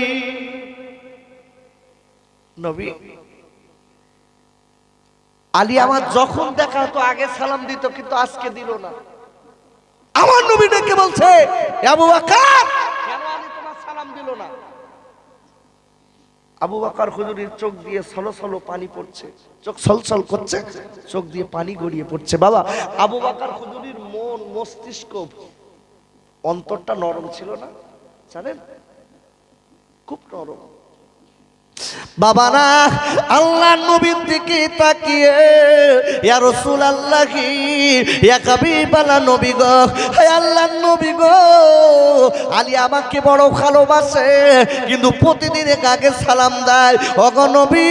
নবী আলী আমার যখন দেখা হতো আগে সালাম দিত কিন্তু আজকে দিল না আমার নবী ডেকে বলছে আবু বকর কেন আলী তোমার সালাম দিল না আবু বকর হুজুরের চোখ দিয়ে সলসল পানি পড়ছে চোখ সলসল করছে চোখ দিয়ে পানি গড়িয়ে পড়ছে বাবা আবু বকর হুজুরের মন মস্তিষ্ক অন্তরটা নরম ছিল না জানেন খুব নরম বাবা না আল্লাহর নবীর দিকে তাকিয়ে ইয়া রাসূলুল্লাহ ইয়া হাবিবাল্লাহ নবী গো হে আল্লাহর নবী গো আলী আমাকে বড় ভালোবাসে কিন্তু প্রতিদিন আগে সালাম দেয় ওগো নবী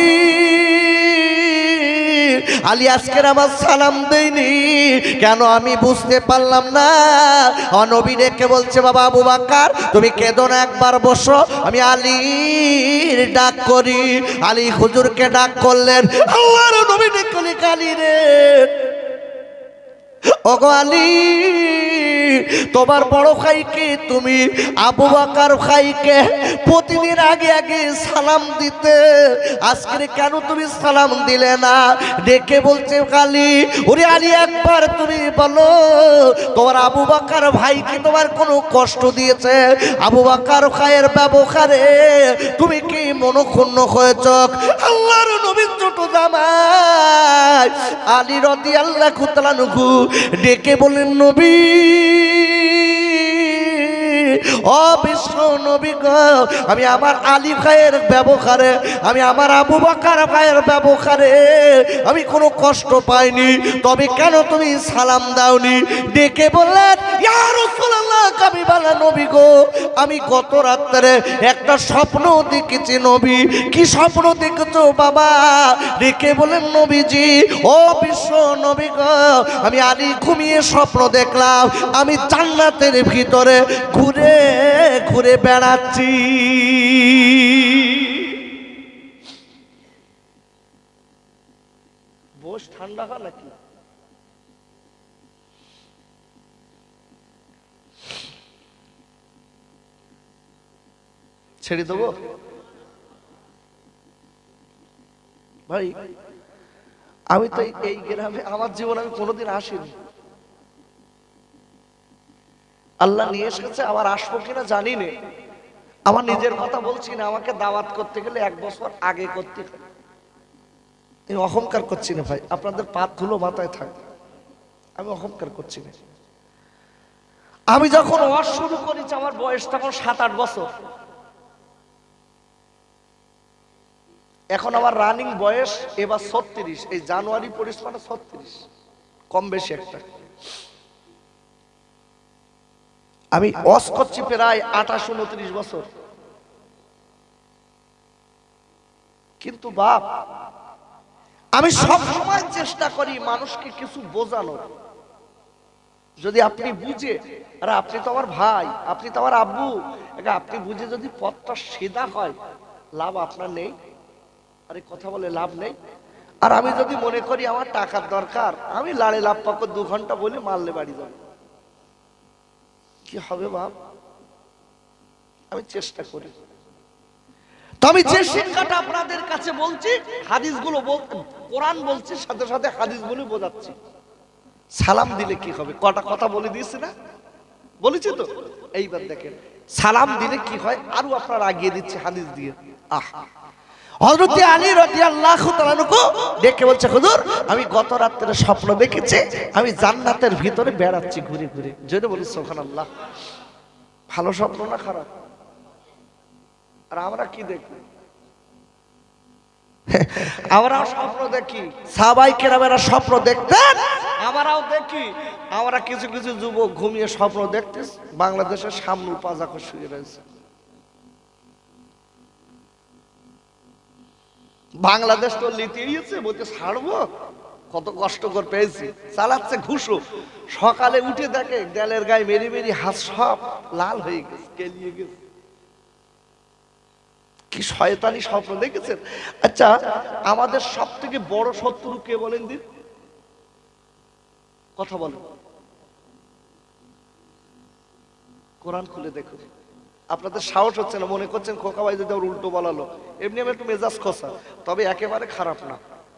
আলী আজকের আমার সালাম দেয়নি কেন আমি বুঝতে পারলাম না আমার নবী ডেকে বলছে বাবা আবু বকর তুমি কেঁদো না একবার বসো আমি আলীর ডাক করি আলী হুজুরকে ডাক করলেন আল্লাহর নবী ডেকে আলী রে ওগো আলী তোমার বড় ভাইকে তুমি আবু বকর ভাইকে প্রতিদিন আগে আগে সালাম দিতে আজকে কেন তুমি সালাম দিলে না ডেকে বলছে আলী ওরে আলী একবার তুমি বলো তোমার আবু বকর ভাইকে তোমার কোনো কষ্ট দিয়েছে আবু বকর ভাইয়ের ব্যবহারে তুমি কি মনক্ষুণ্ণ হয়েছ আল্লাহর নবীর ছোট জামাই আলী রাদিয়াল্লাহু তাআলা আনহু ডেকে বলেন নবী ও বিশ্ব নবী গো আমি আমার আলী ভাইয়ের ব্যবহারে আমি আমার আবু বকর ভাইয়ের ব্যবহারে আমি কোনো কষ্ট পাইনি তবে কেন তুমি সালাম দাওনি ডেকে বললেন ইয়া রাসূলুল্লাহ হাবিবাল্লাহ নবী গো আমি গত রাতে একটা স্বপ্ন দেখেছি নবী কি স্বপ্ন দেখেছো বাবা ডেকে বলেন নবীজি ও বিশ্ব নবী গো আমি আলী ঘুমিয়ে স্বপ্ন দেখলাম আমি জান্নাতের ভিতরে ঘুরে ঘুরে বেড়াচ্ছি বস ঠান্ডা হয় নাকি ছেড়ে দেবো ভাই আমি তো এই গ্রামে আমার জীবন আমি কোনোদিন আসিনি আল্লাহ নিয়ে এসেছে আবার আসবো কিনা জানি না আমার নিজের কথা বলছি না আমাকে দাওয়াত করতে গেলে এক বছর আগে করতে আমি অহংকার করছি না ভাই আপনাদের পাত ধুলো মাথায় থাকবে আমি অহংকার করছি না আমি যখন ওয়াজ শুরু করেছি আমার বয়স তখন সাত আট বছর এখন আমার রানিং বয়স এবার ছত্রিশ এই জানুয়ারি পড়িস মানে ছত্রিশ কম বেশি একটা আমি ওয়াজ করছি প্রায় আঠাশ উনত্রিশ বছর কিন্তু বাপ আমি সব সময় চেষ্টা করি মানুষকে কিছু বোঝানোর যদি আপনি বুঝে আরে আপনি তো আমার ভাই আপনি তো আমার আব্বু আপনি বুঝে যদি পথটা সিধা হয় লাভ আপনার নেই আরে কথা বলে লাভ নেই আর আমি যদি মনে করি আমার টাকার দরকার আমি লাড়ে লাভ পাকো দু ঘন্টা বলে মারলে বাড়ি যাব কি হবে বাপ আমি চেষ্টা করি তো আমি যে শিক্ষাটা আপনাদের কাছে বলছি হাদিসগুলো কোরআন বলছি সাথে সাথে হাদিসগুলো বোঝাচ্ছি সালাম দিলে কি হবে? কটা কথা বলে দিয়েছি না, বলেছি তো। এইবার দেখেন সালাম দিলে কি হয়, আরো আপনার আগিয়ে দিচ্ছে হাদিস দিয়ে। আহ হযরত আলী রাদিয়াল্লাহু তাআলা আনহু ডেকে বলছে, হুজুর আমি গত রাতে স্বপ্ন দেখেছি আমি জান্নাতের ভিতরে বেড়াচ্ছি ঘুরে ঘুরে। জোরে বলি সুবহানাল্লাহ। ভালো স্বপ্ন না খারাপ? আর আমরা কি দেখি? আমরাও স্বপ্ন দেখি, সাহাবায়ে কেরামেরা স্বপ্ন দেখতেন, আমরাও দেখি। আমরা কিছু কিছু যুবক ঘুমিয়ে স্বপ্ন দেখতেছি বাংলাদেশের সামনে পাজা করে শুয়ে রয়েছে। বাংলাদেশ তো লিতিয়েছে, বলতে ছাড়বো, কত কষ্ট করে পেয়েছি, চালাচ্ছে ঘুষো। সকালে উঠে দেখে দেলের গায়ে মেরি মেরি হাত সব লাল হয়ে গেছে, কেলিয়ে গেছে। কি শয়তানি স্বপ্ন দেখেছেন? আচ্ছা আমাদের সব থেকে বড় শত্রু কে বলেন দিন? কথা বলেন, কোরআন খুলে দেখুন। আপনাদের সাহস হচ্ছে না, মনে করছেন খোকা ভাই যদি ওর উল্টো বলালো। এমনি আমি একটু মেজাজ খোসা, তবে একেবারে খারাপ না।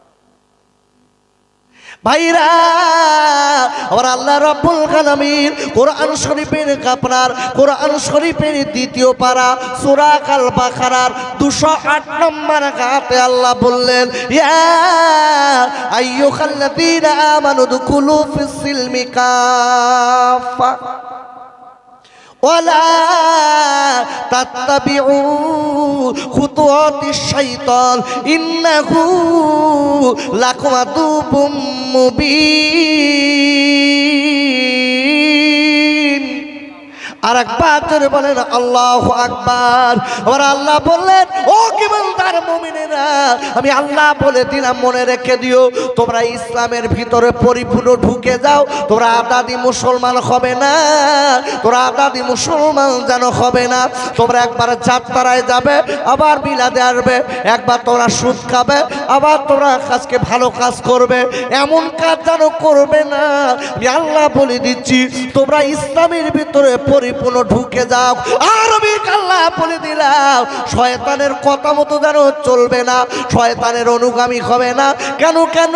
ভাইরা আমার আল্লাহ রাব্বুল আলামিন কোরআন শরীফের আপনার কোরআন শরীফের দ্বিতীয় পারা সূরা আল বাকারার দুইশো আট নম্বর আয়াতে আল্লাহ বললেন, ইয়া আইয়ুহাল্লাযীনা আমানু দুখুলু ফিস সিলমি কাফা ওয়ালা তাত্তাবিউ খুতুওয়াতিশ শাইতান ইন্নাহু লাকুম আদুবুম মুবিন। আর একবার বলেন আল্লাহু আকবার। আর আল্লাহ বললেন, ও ঈমানদার মুমিনেরা, আমি আল্লাহ বলে দিলাম মনে রেখে দিও, তোমরা ইসলামের ভিতরে পরিপূর্ণ ঢুকে যাও। তোমরা আদাদি মুসলমান হবে না, তোমরা আদাদি মুসলমান যেন হবে না। তোমরা একবার যাত্রায় যাবে, আবার বিলাদে আসবে, একবার তোমরা সুদ খাবে, আবার তোমরা কাজকে ভালো কাজ করবে, এমন কাজ যেন করবে না। আমি আল্লাহ বলে দিচ্ছি তোমরা ইসলামের ভিতরে পরিপূর্ণ ঢুকে যাও। আর আমি আল্লাহ বলে দিলাম শয়তানের কথা মতো যেন চলবে না, শয়তানের অনুগামী হবে না। কেন কেন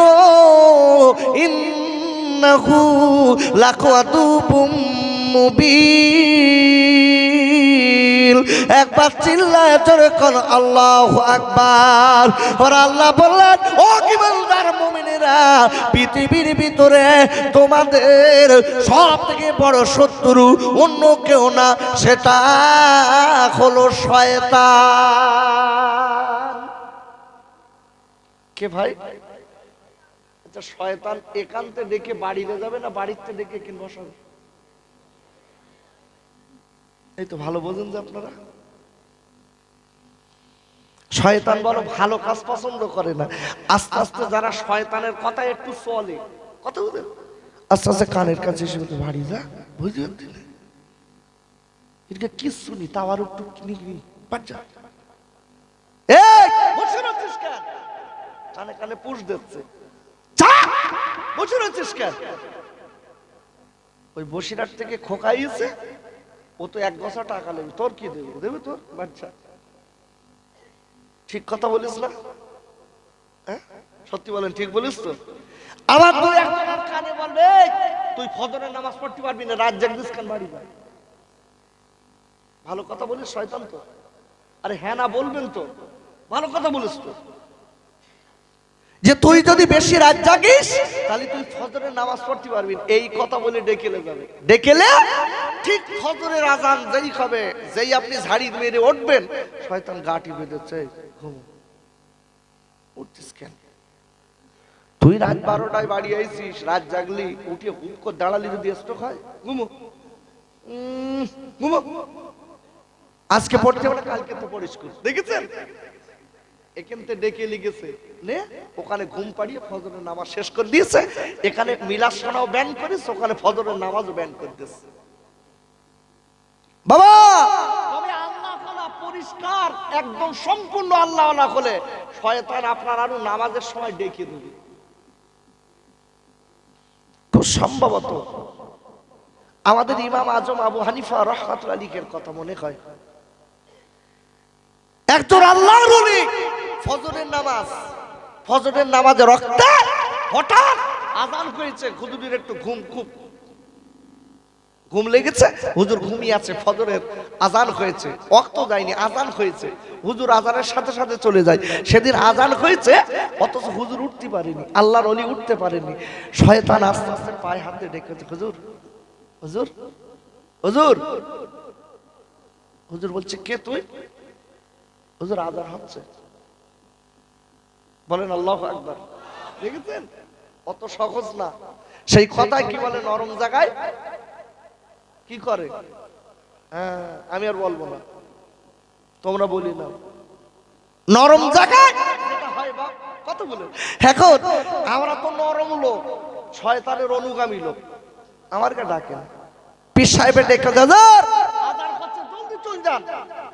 ইন্নাহু লাকুয়াতুবুম মুবিন। একবার চিল্লায় জোরে কোন আল্লাহু আকবার। আর আল্লাহ বললেন, ও ঈমানদার মুমিনেরা, পৃথিবীর ভিতরে তোমাদের সব থেকে বড় শত্রু অন্য কেউ না, সেটা হলো শয়তান। কে ভাই? আচ্ছা শয়তান একান্তে ডেকে বাড়িতে যাবে না বাড়িতে ডেকে কিন বসাবে? এই তো ভালো বোঝেন যে আপনারা। শয়তান বড় ভালো কাজ পছন্দ করে না। আস্তে আস্তে যারা শয়তানের কথা একটু চলে, কথা বুঝলেন, আস্তে আস্তে কানের কাছে এসে বলতে বাড়ি যা, বুঝলেন দিলে এদিকে কিচ্ছু নি, তাও আর একটু নিগনি বাচ্চা এই বসে রয়েছিস কেন? কানে কানে পুষ দিচ্ছে, বসে রয়েছিস কেন? ওই বসিরহাট থেকে খোকাইছে, ও তো এক গছা টাকা নেবে, তোর কি দেবে? দেবে তোর বাচ্চা। ঠিক কথা বলিস না? সত্যি বলেন, ঠিক বলিস তো? আবার তুই একজনের কানে বলবে, তুই ফজরের নামাজ পড়তে পারবি না, রাত জাগদিস কেন বাড়ি যা। ভালো কথা বলিস শয়তান তো। আরে হ্যাঁ না বলবেন তো, ভালো কথা বলিস তো, যে তুই যদি বেশি রাত জাগিস তাহলে তুই ফজরের নামাজ পড়তে পারবি। এই কথা বলে ডেকেলে যাবে, ডেকেলে ঠিক ফজরের আজান যেই হবে, যেই আপনি ঝাড়ি মেরে উঠবেন, শয়তান গাটি বেঁধেছে, ঘুমো, উঠছিস কেন? তুই রাত বারোটায় বাড়ি আইছিস, রাত জাগলি, উঠে হুট করে দাঁড়ালি যদি স্ট্রোক হয়, ঘুমো ঘুমো। আজকে পড়তে হবে না, কালকে তো পড়িস। দেখেছেন এখানে ডেকে লিখেছে নে, ওখানে ঘুম পাড়িয়ে ফজরের নামাজ শেষ করে দিয়েছে। এখানে মিলাসনাও ব্যান করিস, ওখানে ফজরের নামাজও ব্যান করে দিয়েছে। বাবা তবে আল্লাহ তাআলা পরিষ্কার একদম সম্পূর্ণ আল্লাহ ওয়ালা হলে শয়তান আপনার আরো নামাজের সময় ডেকে দেবে। খুব সম্ভবত আমাদের ইমাম আজম আবু হানিফা রাহমাতুল্লাহি আলাইহির কথা মনে হয়। একজন আল্লাহর ওলি ফজরের নামাজ, ফজরের নামাজে রক্তে হঠাৎ আজান হয়েছে, হুজুরের একটু ঘুম খুব ঘুম লেগেছে, হুজুর ঘুমিয়ে আছে, ফজরের আজান হয়েছে, ওয়াক্ত যায়নি, আজান হয়েছে, হুজুর আজানের সাথে সাথে চলে যায়। সেদিন আজান হয়েছে অথচ হুজুর উঠতে পারেনি, আল্লাহর ওলি উঠতে পারেনি। শয়তান আস্তে আস্তে পায়ে হাতে ডেকেছে, হুজুর হুজুর হুজুর হুজুর বলছে কে তুই? হুজুর আজান হচ্ছে। বলেন আল্লাহু আকবার। দেখেছেন অত সহজ না। সেই কথায় কি বলে, নরম জায়গায় কি করে। হ্যাঁ আমি আর বলবো না, তোমরা বলি না, নরম জায়গায় যেটা হয় বাপ কত বলে। এখন আমরা তো নরম লোক, শয়তানের অনুগামী লোক, আমারকে ডাকে পীর সাহেবের ডেকে দাদার আজান হচ্ছে, জলদি চল যান।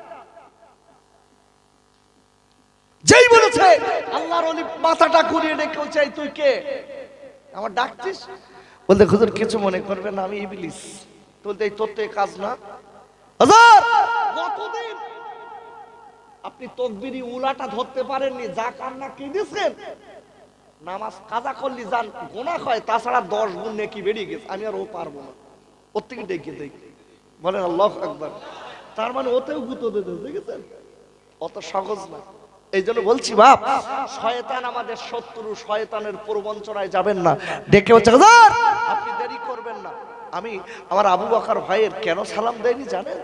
যেই বলেছে আল্লাহর ওলি মাথাটা ঘুরিয়ে ডেকে বলছে, এই তুই কে, আমার ডাকছিস? বলতে হুজুর কিছু মনে করবেন না, আমি ইবলিস। বলতে এই তোর তো এই কাজ না। হুজুর কতদিন আপনি তাকবীরি উলাটা ধরতে পারেননি, যা কান্না কেঁদেছেন, নামাজ কাজা করলি যান গুনাহ হয়, তাছাড়া দশ গুণ নেকি বেরিয়ে গেছে, আমি আর ও পারবো না, ওর থেকে ডেকে দেখি। বলেন আল্লাহু আকবার। তার মানে ওতেও গুঁতো দিতে, দেখেছেন অত সহজ না। এই জন্য বলছি বাপ, শয়তান আমাদের শত্রু, শয়তানের প্রবঞ্চনায় যাবেন না। ডেকে বলছে হুজুর আপনি দেরি করবেন না, আমি আমার আবু বকর ভাইয়ের কেন সালাম দেয়নি জানেন?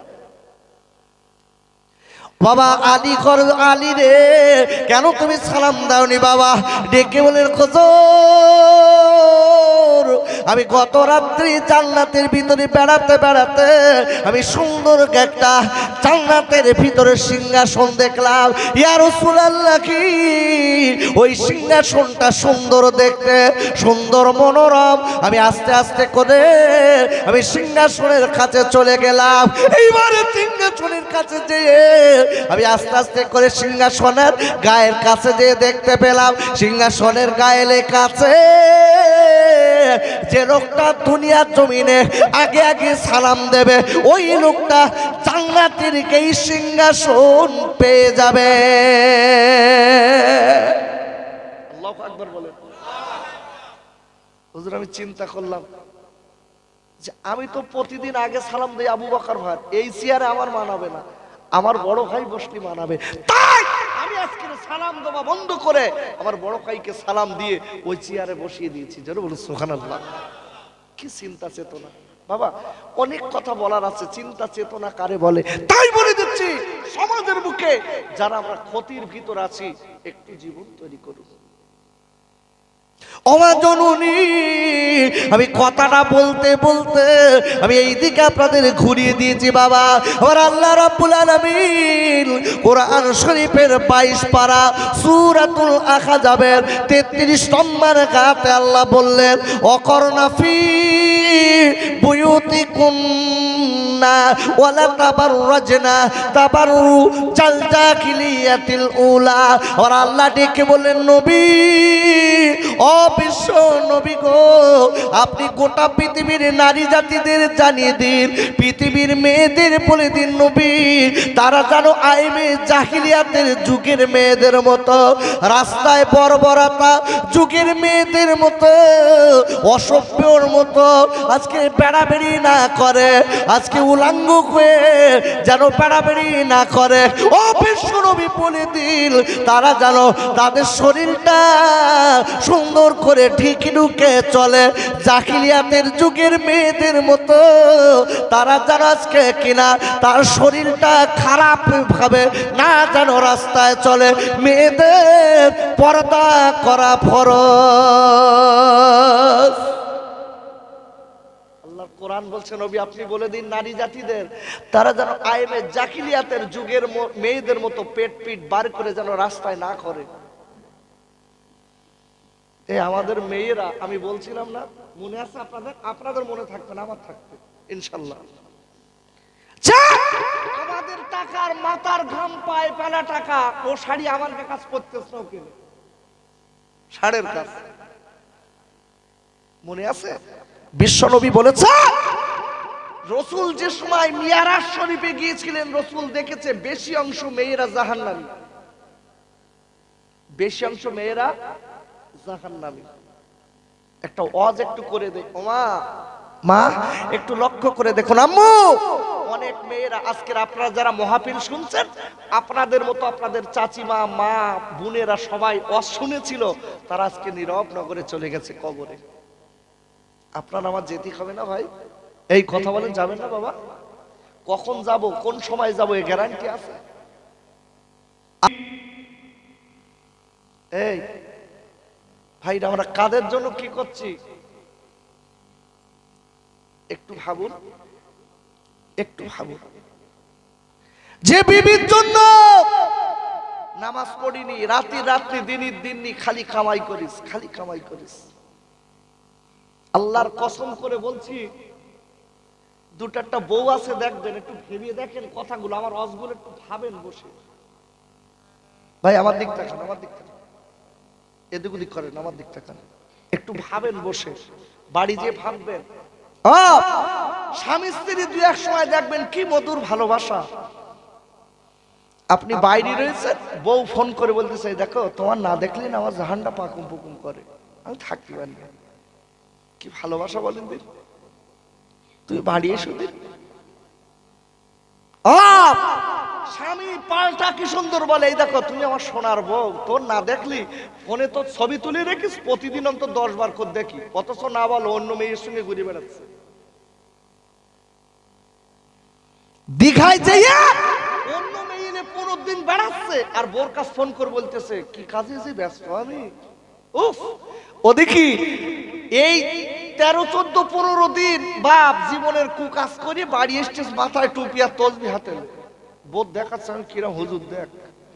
বাবা আলী কর আলী রে, কেন তুমি সালাম দাওনি বাবা? ডেকে বলেন হুজুর আমি গত রাত্রি জান্নাতের ভিতরে বেড়াতে বেড়াতে আমি সুন্দর একটা জান্নাতের ভিতরে সিংহাসন দেখলাম। ইয়া রাসূলুল্লাহ, কি ওই সিংহাসনটা সুন্দর দেখতে, সুন্দর মনোরম। আমি আস্তে আস্তে করে আমি সিংহাসনের কাছে চলে গেলাম। এইবারে সিংহাসনের কাছে যেয়ে আমি আস্তে আস্তে করে সিংহাসনের গায়ের কাছে যেয়ে দেখতে পেলাম, সিংহাসনের গায়ে লেখা আছে, যে লোকটা দুনিয়ার জমিনে আগে আগে সালাম দেবে ওই লোকটা জান্নাতের এই সিংহাসন পেয়ে যাবে। আল্লাহু আকবার বলেন। হুজুর আমি চিন্তা করলাম যে আমি তো প্রতিদিন আগে সালাম দেই আবু বকর ভাই, এই চেয়ারে আমার মানাবে না, আমার বড় ভাই বসলি মানাবে, তাই আমি আজকে সালাম দেওয়া বন্ধ করে আমার বড় ভাইকে সালাম দিয়ে ওই চেয়ারে বসিয়ে দিয়েছি। যেন বলুন সুবহানাল্লাহ। কি চিন্তা চেতনা বাবা, অনেক কথা বলার আছে, চিন্তা চেতনা কারে বলে তাই বলে দিচ্ছি। সমাজের বুকে যারা আমরা ক্ষতির ভিতর আছি, একটু জীবন তৈরি করুন। ওমা জননী, আমি কথাটা বলতে বলতে আমি এই দিকে আপনাদের ঘুরিয়ে দিয়েছি বাবা। আমার আল্লাহ রাব্বুল আলামিন কোরআন শরীফের বাইশ পারা সূরাতুল আহজাবের তেত্রিশ নম্বর আয়াতে আল্লাহ বললেন, অকরনা ফি বুয়ুতিকুন্না ওয়ালা তাবাররাজনা তাবাররুজাল জাহিলিয়াতিল উলা। আর আল্লাহ ডেকে বললেন, নবী ও বিশ্ব নবী গো, আপনি গোটা পৃথিবীর নারী জাতিদের জানিয়ে দিন, পৃথিবীর মেয়েদের বলে দিন নবী, তারা যেন আইমে জাহিলিয়াতের যুগের মেয়েদের মতো, রাস্তায় বর্বরতা যুগের মেয়েদের মতো, অসভ্যর মতো আজকে বেড়াবেড়ি না করে, আজকে উলাঙ্গ হয়ে যেন বেড়াবেড়ি না করে। ও বিশ্ব নবী বলে দিন, তারা যেন তাদের শরীরটা সুন্দর করে ঠিক ঢুকে চলে, জাহিলিয়াতের যুগের মেয়েদের মতো তারা যেন আজকে কিনা তার শরীরটা খারাপ ভাবে না যেন রাস্তায় চলে। মেয়েদের পর্দা করা ফরজ। আল্লাহর কোরআন বলছে, নবী আপনি বলে দিন নারী জাতিদের, তারা যেন আইমে জাহিলিয়াতের যুগের মেয়েদের মতো পেট পিট বার করে যেন রাস্তায় না করে। এই আমাদের মেয়েরা, আমি বলছিলাম না, মনে আছে আপনাদের? আপনাদের মনে থাকবে না, আমার থাকবে ইনশাল্লাহ। আমাদের টাকার মাথার ঘাম পায় পেলা টাকা, ও শাড়ি আমার কাছ করতেছ না, কেন শাড়ির কাজ মনে আছে? বিশ্বনবী বলেছে, রসুল যে সময় মিয়ারাজ শরীফে গিয়েছিলেন, রসুল দেখেছে বেশি অংশ মেয়েরা জাহান্নামী, বেশি অংশ মেয়েরা জাহান্নামী। একটা ওয়াজ একটু করে দে। ওমা মা একটু লক্ষ্য করে দেখুন আম্মু, অনেক মেয়েরা আজকের আপনারা যারা মাহফিল শুনছেন, আপনাদের মতো আপনাদের চাচিমা মা বোনেরা সবাই ওয়াজ শুনেছিল, তারা আজকে নীরব নগরে চলে গেছে কবরে। আপনার আমার যেতে হবে না ভাই? এই কথা বলেন, যাবেন না বাবা? কখন যাব, কোন সময় যাব, এই গ্যারান্টি আছে? এই ভাই, আমরা কাদের জন্য কি করছি একটু ভাবুন, একটু ভাবুন। যে বিবির জন্য নামাজ পড়িনি, রাতি রাত্রি দিনই দিনই খালি কামাই করিস, খালি কামাই করিস। আল্লাহর কসম করে বলছি, দুটো একটা বউ আছে, দেখবেন একটু ভেবে দেখেন কথাগুলো, আমার রসগুলো একটু ভাবেন বসে। ভাই আমার দিক তাকান, আমার দিক তাকান, এদিক ওদিক করেন, আমার দিক তাকান, একটু ভাবেন বসে, বাড়ি যেয়ে ভাববেন। স্বামী স্ত্রী দুই এক সময় দেখবেন কি মধুর ভালোবাসা। আপনি বাইরে রয়েছেন, বউ ফোন করে বলতেছে, দেখো তোমার না দেখলে না আমার জাহানটা পাকুম পুকুম করে, আমি থাকতে পারি না। কি ভালোবাসা বলেন দিন, তুই বাড়ি এসো দিন। স্বামী পাল্টা কি সুন্দর বলে, এই দেখো তুমি আমার সোনার বউ, তোর না দেখলি ফোনে তোর ছবি তুলে রেখিস, প্রতিদিন অন্তত দশ বার করে দেখি, অথচ না বলো অন্য মেয়ের সঙ্গে ঘুরে বেড়াচ্ছে। দীঘায় যাইয়া অন্য মেয়ে পনেরো দিন বেড়াচ্ছে, আর বোর কাছে ফোন করে বলতেছে কি কাজে যে ব্যস্ত আমি। উফ, ও দেখি এই তেরো চোদ্দ পনেরো দিন বাপ জীবনের কুকাজ করে বাড়ি এসছে, মাথায় টুপি আর তসবি হাতে, বোধ দেখাচ্ছে আমি কিরম হুজুর দেখ।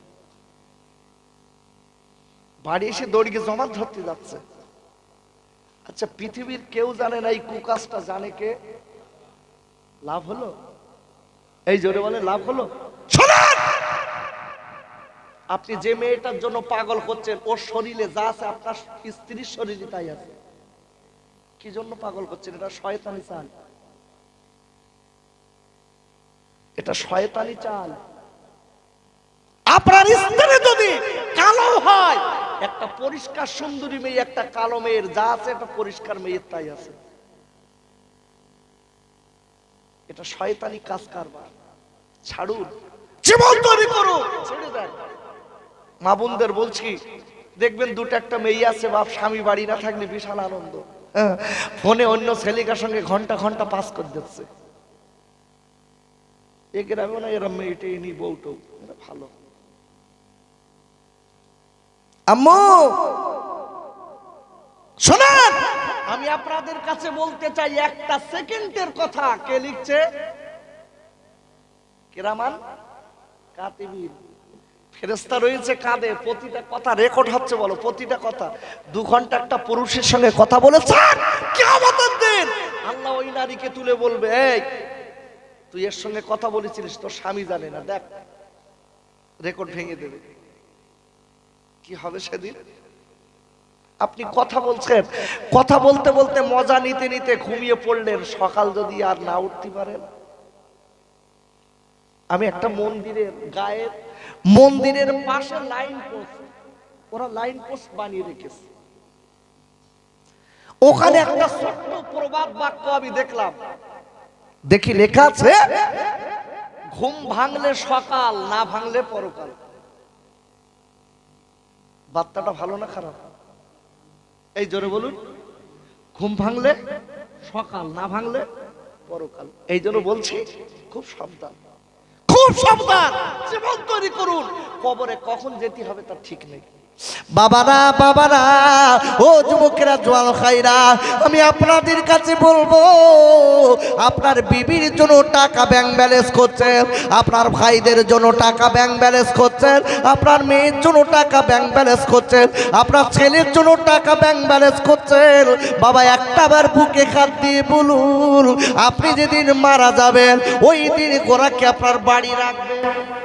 বাড়ি এসে দড়িকে জমা ধরতে যাচ্ছে। আচ্ছা, পৃথিবীর কেউ জানে না এই কুকাজটা জানে কে? লাভ হলো? এই জোরে বলে লাভ হলো? শোনেন, আপনি যে মেয়েটার জন্য পাগল করছেন, ওর শরীরে যা আছে আপনার স্ত্রীর শরীরে তাই আছে। কি জন্য পাগল করছেন? এটা শয়তানি চাল, এটা শয়তানি চাল। আপনার স্ত্রী যদি কালো হয়, একটা পরিষ্কার সুন্দরী মেয়ে একটা কালো মেয়ের যা আছে, এটা পরিষ্কার মেয়ের তাই আছে। এটা শয়তানি কাজ কারবার। ছাড়ুন, জীবন তৈরি করুন, ছেড়ে দেন। মা বোনদের বলছি, দেখবেন দুটো একটা মেয়ে আছে, বাপ স্বামী বাড়ি না থাকলে বিশাল আনন্দ, ফোনে অন্য ছেলেকার সঙ্গে ঘন্টা ঘন্টা পাস করে দিচ্ছে। এ গ্রামে না এরা মেয়েটাই নি বউটো ভালো। আম্মু শোনেন, আমি আপনাদের কাছে বলতে চাই একটা সেকেন্ডের কথা। কে লিখছে? কিরামান কাতিবিন, ফেরেশতা রয়েছে কাঁধে, প্রতিটা কথা রেকর্ড হচ্ছে। বলো, প্রতিটা কথা। দু ঘন্টা একটা পুরুষের সঙ্গে কথা বলেছেন, কিয়ামতের দিন আল্লাহ ওই নারীকে তুলে বলবে, এই তুই এর সঙ্গে কথা বলেছিলিস, তোর স্বামী জানে না, দেখ, রেকর্ড ভেঙে দেবে। কি হবে সেদিন? আপনি কথা বলছেন, কথা বলতে বলতে মজা নিতে নিতে ঘুমিয়ে পড়লেন, সকাল যদি আর না উঠতে পারেন। আমি একটা মন্দিরের গায়ে, মন্দিরের পাশে লাইন পোস্ট, ওরা লাইন পোস্ট বানিয়ে রেখেছে, ওখানে একটা ছোট্ট প্রবাদ বাক্য আমি দেখলাম। দেখি লেখা আছে, ঘুম ভাঙলে সকাল, না ভাঙলে পরকাল। বার্তাটা ভালো না খারাপ? এই জোরে বলুন। ঘুম ভাঙলে সকাল, না ভাঙলে পরকাল। এই জন্য বলছি, খুব সাবধান, খুব সাবধান। জীবন তৈরি করুন, কবরে কখন যেতে হবে তার ঠিক নেই। বাবারা বাবারা, ও যুবকেরা, জোয়াল খাইরা, আমি আপনাদের কাছে বলবো, আপনার বিবির জন্য টাকা ব্যাংক ব্যালেন্স করছেন, আপনার ভাইদের জন্য টাকা ব্যাংক ব্যালেন্স করছেন, আপনার মেয়ের জন্য টাকা ব্যাংক ব্যালেন্স করছেন, আপনার ছেলের জন্য টাকা ব্যাংক ব্যালেন্স করছেন। বাবা, একটা বার বুকে হাত দিয়ে বলুন, আপনি যেদিন মারা যাবেন ওই দিন গোরাকে আপনার বাড়ি রাখবেন?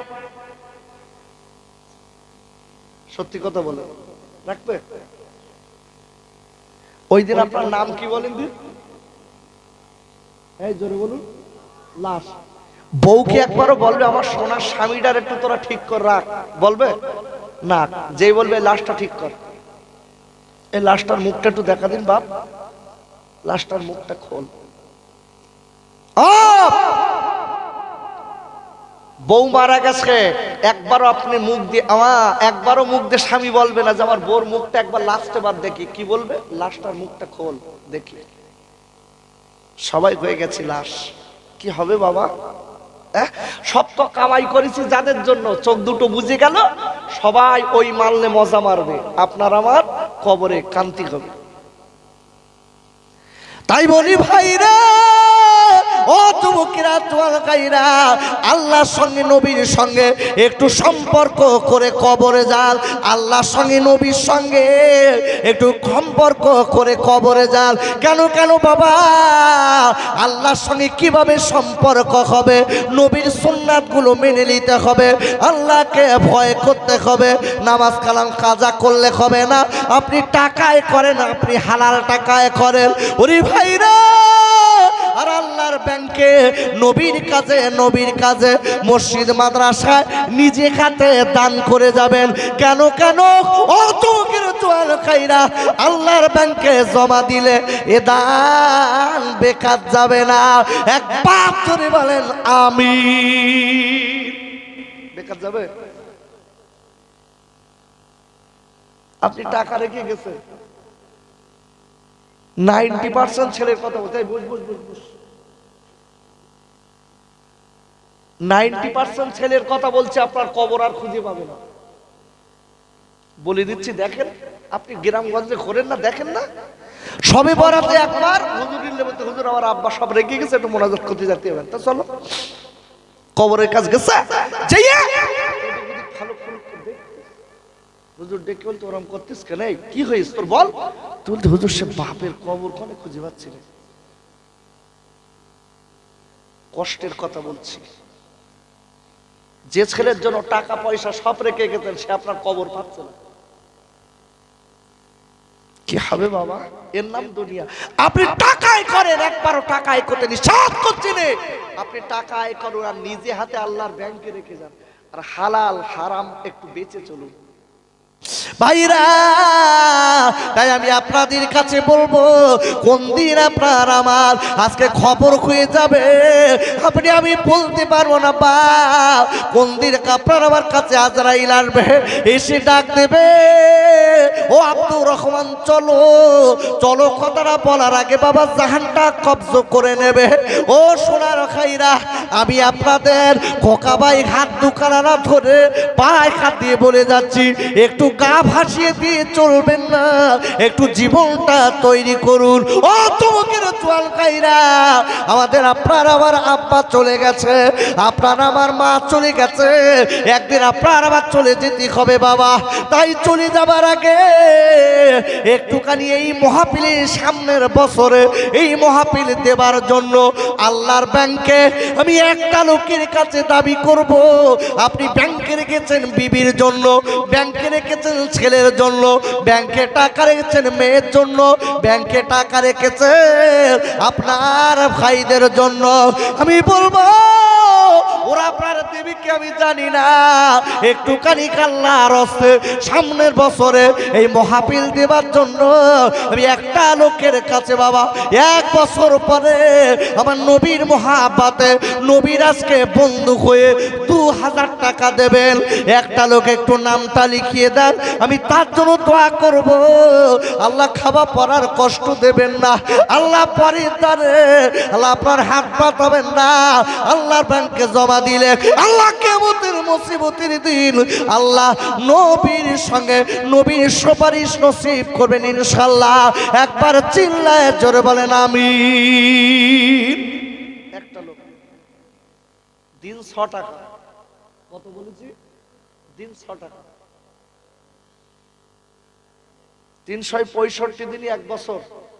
সত্যি কথা বলে রাখবে? ওই দিন আপনার নাম কি বলেন দিন? এই জোরে বলুন। লাশ। বউকে একবারও বলবে আমার সোনার স্বামীটার একটু তোরা ঠিক কর রাখ? বলবে না। যেই বলবে লাশটা ঠিক কর, এই লাশটার মুখটা একটু দেখা দিন বাপ, লাশটার মুখটা খোল। বউ মারা গেছে, একবারও আপনি মুখ দিয়ে আমা একবারও মুখ দিয়ে স্বামী বলবে না যে আমার বউর মুখটা একবার লাস্টে বার দেখি, কি বলবে? লাশটার মুখটা খোল দেখি। সবাই হয়ে গেছে লাশ, কি হবে বাবা? সব তো কামাই করেছি যাদের জন্য, চোখ দুটো বুঝে গেল, সবাই ওই মারলে মজা মারবে, আপনার আমার কবরে কান্তি হবে। তাই বলি ভাইরা, ও যুবকেরা, তোয়ালকাইরা, আল্লাহর সঙ্গে নবীর সঙ্গে একটু সম্পর্ক করে কবরে যান। আল্লাহর সঙ্গে নবীর সঙ্গে একটু সম্পর্ক করে কবরে যান। কেন কেন বাবা? আল্লাহর সঙ্গে কিভাবে সম্পর্ক হবে? নবীর সুন্নাতগুলো মেনে নিতে হবে, আল্লাহকে ভয় করতে হবে। নামাজ কালাম কাজা করলে হবে না। আপনি টাকায় করেন, আপনি হালাল টাকায় করেন। ওরে ভাইরা, আর আল্লাহর ব্যাংকে নবীর কাজে নবীর কাজে মসজিদ মাদ্রাসায় নিজে খাতে দান করে যাবেন। কেন কেন ও তোকের তোয়াল খাইরা, আল্লাহর ব্যাংকে জমা দিলে এ দান বেকার যাবে না। এক বাপ ধরে বলেন আমিন। বেকার যাবে? আপনি টাকা রেখে গেছেন, নাইনটি পার্সেন্ট ছেলের কথা বলতে বুঝ বুঝ বুঝ বুঝ নাইনটি পার্সেন্ট ছেলের কথা বলছে, আপনার কবর আর খুঁজে পাবে না। বলে দিচ্ছি, দেখেন, আপনি গ্রামগঞ্জে ঘোরেন না, দেখেন না, সবে বরাতে একবার হুজুরির লেবতে হুজুর আমার আব্বা সব রেখে গেছে, একটু মোনাজাত করতে যেতে হবে। তা চলো, কবরের কাজ গেছে, ভালো হুজুর ডেকে বলতে ওরম করতিস কেন, কি হয়েছে তোর বল? তুলতে হুজুর সে বাপের কবর কোনে খুঁজে পাচ্ছি না। কষ্টের কথা বলছি, যে ছেলের জন্য টাকা পয়সা সব রেখে গেছেন, সে আপনার কবর পাচ্ছে না। কি হবে বাবা? এর নাম দুনিয়া। আপনি টাকায় করেন, একবারও টাকায় করতে নিষেধ করছি না। আপনি টাকায় করুন আর নিজে হাতে আল্লাহর ব্যাংকে রেখে যান, আর হালাল হারাম একটু বেঁচে চলুন ভাইরা। তাই আমি আপনাদের কাছে বলবো, কোন দিন আপনার আমার আজকে খবর হয়ে যাবে আপনি আমি বলতে পারবো না। বা কোন দিন আপনার আমার কাছে আজরাইল আসবে, এসে ডাক দেবে, ও আব্দুর রহমান চলো চলো, কথাটা বলার আগে বাবা জাহানটা কবজ করে নেবে। ও সোনার খাইরা, আমি আপনাদের খোকাবাই হাত দুখানা ধরে পায়ে হাত দিয়ে বলে যাচ্ছি, একটু গা ভাসিয়ে দিয়ে চলবেন না, একটু জীবনটা তৈরি করুন। ও তোমাদের তোয়াল খাইরা, আমাদের আপনার আমার আব্বা চলে গেছে, আপনার আমার মা চলে গেছে, একদিন আপনার আবার চলে যেতে হবে বাবা। তাই চলে যাবার আগে একটুখানি এই মহাপিলের সামনের বছরে এই মহাপিল দেবার জন্য আল্লাহর ব্যাংকে আমি একটা লোকের কাছে দাবি করব, আপনি ব্যাংকে রেখেছেন বিবির জন্য, ব্যাংকে রেখেছেন ছেলের জন্য, ব্যাংকে টাকা রেখেছেন মেয়ের জন্য, ব্যাংকে টাকা রেখেছেন আপনার ভাইদের জন্য। আমি বলবো ওরা আপনার দেবীকে আমি জানি না, একটুখানি আল্লাহর হস্তে সামনের বছরে এই মহাপিল দেবার জন্য আমি একটা লোকের কাছে বাবা এক বছর পরে আমার নবীর মহাব্বতে নবীর আজকে বন্ধু হয়ে দু হাজার টাকা দেবেন। একটা লোক একটু নামটা লিখিয়ে দেন, আমি তার জন্য দোয়া করব। আল্লাহ খাওয়া পড়ার কষ্ট দেবেন না, আল্লাহ পরে তারে আল্লাহ আপনার হাত পাতাবেন না। আল্লাহর ব্যাংকে জমা দিলে আল্লাহ কিয়ামতের মুসিবতের দিন আল্লাহ নবীর সঙ্গে নবীর সুপারিশ নসিব করবেন ইনশাআল্লাহ। একবার চিল্লায় জোরে বলেন আমিন। একটা লোক দিন ছ টাকা, কত বলেছি? দিন ছ টাকা, তিনশো পঁয়ষট্টি দিনই এক বছর।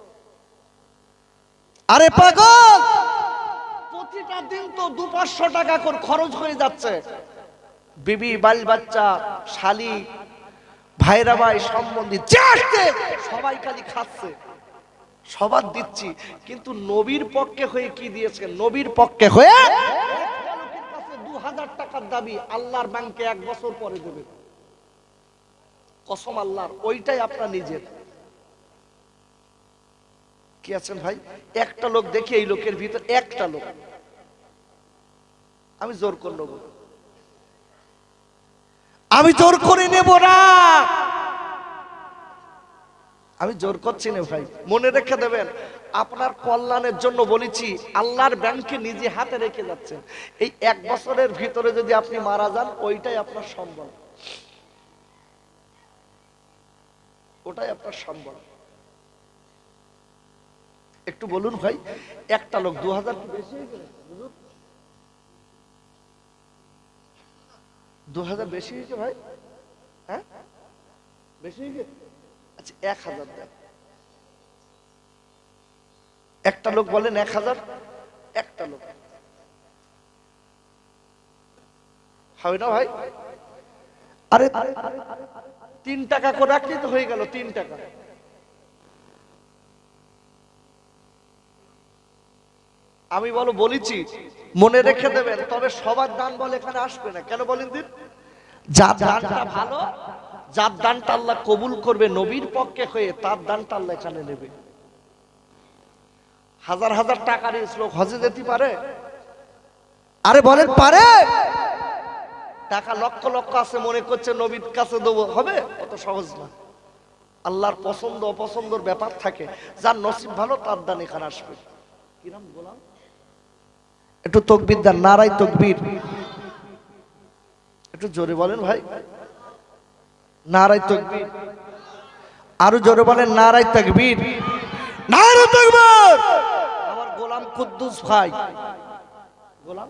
আরে পাগল, প্রতিটা দিন তো দু পাঁচশো টাকা করে খরচ হয়ে যাচ্ছে। বিবি বাল বাচ্চা শালি ভাইরা ভাই সম্বন্ধী সবাই খালি খাচ্ছে, সবার দিচ্ছি, কিন্তু নবীর পক্ষে হয়ে কি দিয়েছেন? নবীর পক্ষে হয়ে দু হাজার টাকার দাবি আল্লাহর ব্যাংকে এক বছর পরে দেবে। কসম আল্লাহর, ওইটাই আপনার নিজের। কি আছেন ভাই? একটা লোক দেখি এই লোকের ভিতর একটা লোক, আমি জোর করে নেব, আমি জোর করে নেব না, আমি জোর করছি না ভাই। মনে রেখে দেবেন, আপনার কল্যাণের জন্য বলেছি, আল্লাহর ব্যাংকে নিজে হাতে রেখে যাচ্ছেন। এই এক বছরের ভিতরে যদি আপনি মারা যান, ওইটাই আপনার সম্বল, ওটাই আপনার সম্বল। একটু বলুন ভাই, একটা লোক দু হাজার বেশি হয়ে গেছে, দু হাজার বেশি হয়েছে ভাই, হ্যাঁ বেশি হয়ে গেছে। আচ্ছা এক হাজার দেন, একটা লোক বলেন এক হাজার, একটা লোক হবে না ভাই? আরে তিন টাকা করে রাখলেই তো হয়ে গেল, তিন টাকা। আমি বলো বলেছি, মনে রেখে দেবেন, তবে সবার দান বলে এখানে আসবে না। কেন বলেন দিন? যার দানটা ভালো, যার দানটা আল্লাহ কবুল করবে নবীর পক্ষে হয়ে, তার দানটা আল্লাহ এখানে নেবে। হাজার হাজার টাকার লোক হজে যেতে পারে? আরে বলেন পারে? টাকা লক্ষ লক্ষ আছে, মনে করছে নবীর কাছে দেবো, হবে? অত সহজ না। আল্লাহর পছন্দ অপছন্দর ব্যাপার থাকে, যার নসিব ভালো তার দান এখানে আসবে। কি নাম বললাম? একটু তাকবীর দেন, নারায়ে তাকবীর। একটু জোরে বলেন ভাই, নারায়ে তাকবীর। আরো জোরে বলেন, নারায়ে তাকবীর, নারায়ে তাকবীর। আমার গোলাম কুদ্দুস ভাই, গোলাম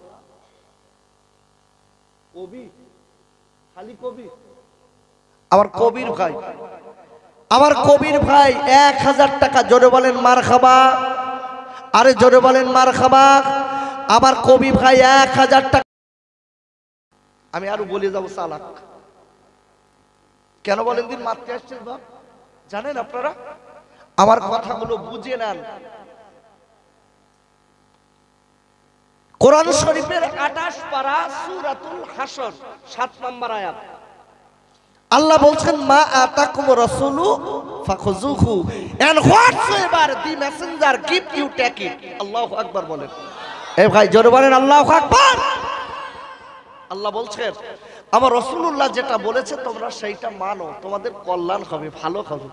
কবি, খালি কবি, আমার কবির ভাই, আমার কবির ভাই এক হাজার টাকা, জোরে বলেন মারহাবা। আরে জোরে বলেন মারহাবা। আমার কবি ভাই এক হাজার টাকা। আমি আরো বলে যাবো চালাক, কেন বলেন দিন? মারতে আসছেন বাপ, জানেন আপনারা? আমার কথাগুলো বুঝে নেন। কোরআন শরীফের আঠাশ পারা সূরাতুল হাসর সাত নম্বর আয়াত, আল্লাহ বলছেন, মা আতাকুম রাসূলু ফাখুযুহু and whatsoever the messenger give you take it. আল্লাহু আকবার বলেন। এই ভাই জোরে বলেন আল্লাহু আকবার। আল্লাহ বলছেন, আমার রাসূলুল্লাহ যেটা বলেছে তোমরা সেইটা মানো, তোমাদের কল্যাণ হবে, ভালো হবে।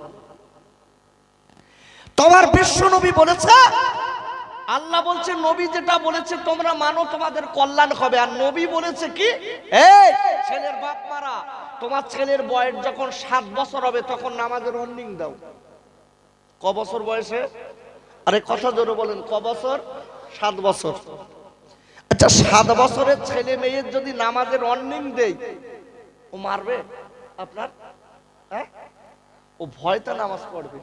তোমার বিশ্ব নবী বলেছে, আল্লাহ বলছে নবী যেটা বলেছে তোমরা মানো, তোমাদের কল্যাণ হবে। আর নবী বলেছে কি, এই ছেলের বাপ মারা, তোমার ছেলের বয়স যখন সাত বছর হবে তখন নামাজের রানিং দাও। ক বছর বয়সে? আরে কথা জোরে বলেন, ক বছর? সাত বছর। আচ্ছা সাত বছরের ছেলে মেয়ের যদি নামাজের রানিং দেই, ও মারবে আপনার? হ্যাঁ, ও ভয়তে নামাজ পড়বে।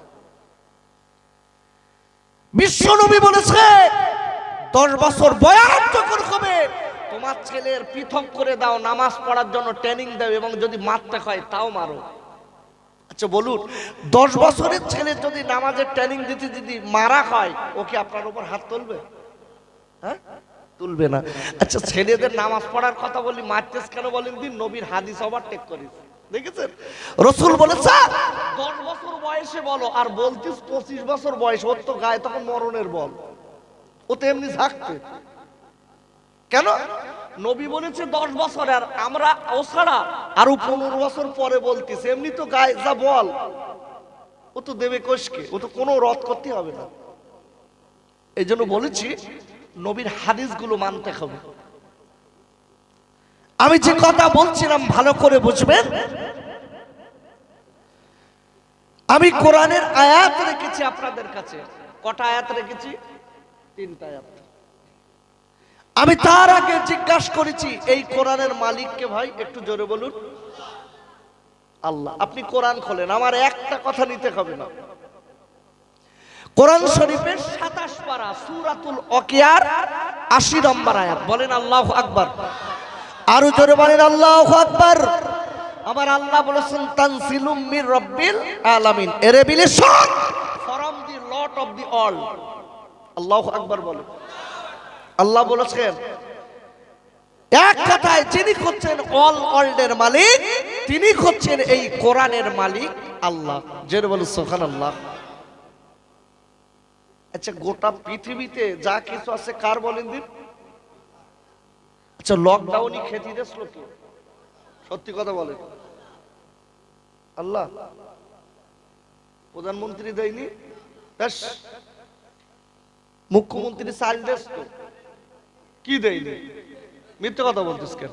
বিশ্বনবী বলেছে দশ বছর বয়স যখন হবে তোমার ছেলের পৃথক করে দাও, নামাজ পড়ার জন্য ট্রেনিং দাও, এবং যদি মারতে হয় তাও মারো। আচ্ছা বলুন, দশ বছরের ছেলে যদি নামাজের ট্রেনিং দিতে যদি মারা হয়, ও কি আপনার উপর হাত তুলবে? হ্যাঁ, তুলবে না। আচ্ছা ছেলেদের নামাজ পড়ার কথা বলি, মারতেস কেন বলেন দিন? নবীর হাদিস ওভারটেক করিস, দেখেছেন? রাসূল বলেছে দশ বছর বয়সে বলো, আর বলতিস পঁচিশ বছর বয়স, ওর তো গায়ে তখন মরণের বল, ও তো এমনি ঝাঁকতে। কেন? নবী বলেছে দশ বছর, আর আমরা ও ছাড়া আরো পনেরো বছর পরে বলতিস, এমনি তো গায়ে যা বল, ও তো দেবে কোষকে, ও তো কোনো রদ করতে হবে না। এই জন্য বলেছি নবীর হাদিসগুলো মানতে হবে। আমি যে কথা বলছিলাম ভালো করে বুঝবেন। আমি কোরআনের আয়াত রেখেছি আপনাদের কাছে। কটা আয়াত রেখেছি? তিনটা আয়াত। আমি তার আগে জিজ্ঞাসা করেছি এই কোরআনের মালিককে। ভাই একটু জোরে বলুন আল্লাহ। আপনি কোরআন খোলেন, আমার একটা কথা নিতে হবে না। কোরআন শরীফের সাতাশ পারা সূরাতুল ওয়াকিয়ার আশি নম্বর আয়াত, বলেন আল্লাহু আকবার। আরো জোরে বলেন আল্লাহু আকবার। আমার আল্লাহ বলেছেন তানজিলুম মির রাব্বিল আলামিন, a revelation from the Lord of the world. আল্লাহু আকবার বলেন। আল্লাহ বলেছেন এক কথায় যিনি হচ্ছেন অল ওয়ার্ল্ডের মালিক, তিনি হচ্ছেন এই কোরআনের মালিক আল্লাহ। জোরে বলুন সুবহানাল্লাহ। আচ্ছা গোটা পৃথিবীতে যা কিছু আছে কার বলেন দিন? আচ্ছা লকডাউনই খেতে দিয়েছিল কি? সত্যি কথা বলেন। আল্লাহ। প্রধানমন্ত্রী দেয়নি, মুখ্যমন্ত্রী চাল দেশ তো কি দেয়নি? মিথ্যে কথা বলতিস কেন?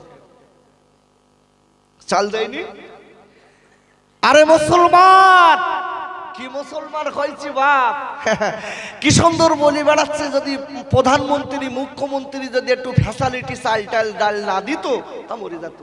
চাল দেয়নি? আরে মুসলমান, কি মুসলমান হয়েছি বাপ, কি সুন্দর বলি বেড়াচ্ছে। যদি প্রধানমন্ত্রী মুখ্যমন্ত্রী যদি একটু ফ্যাসিলিটি চাল টাল ডাল না দিত তা মরে যেত।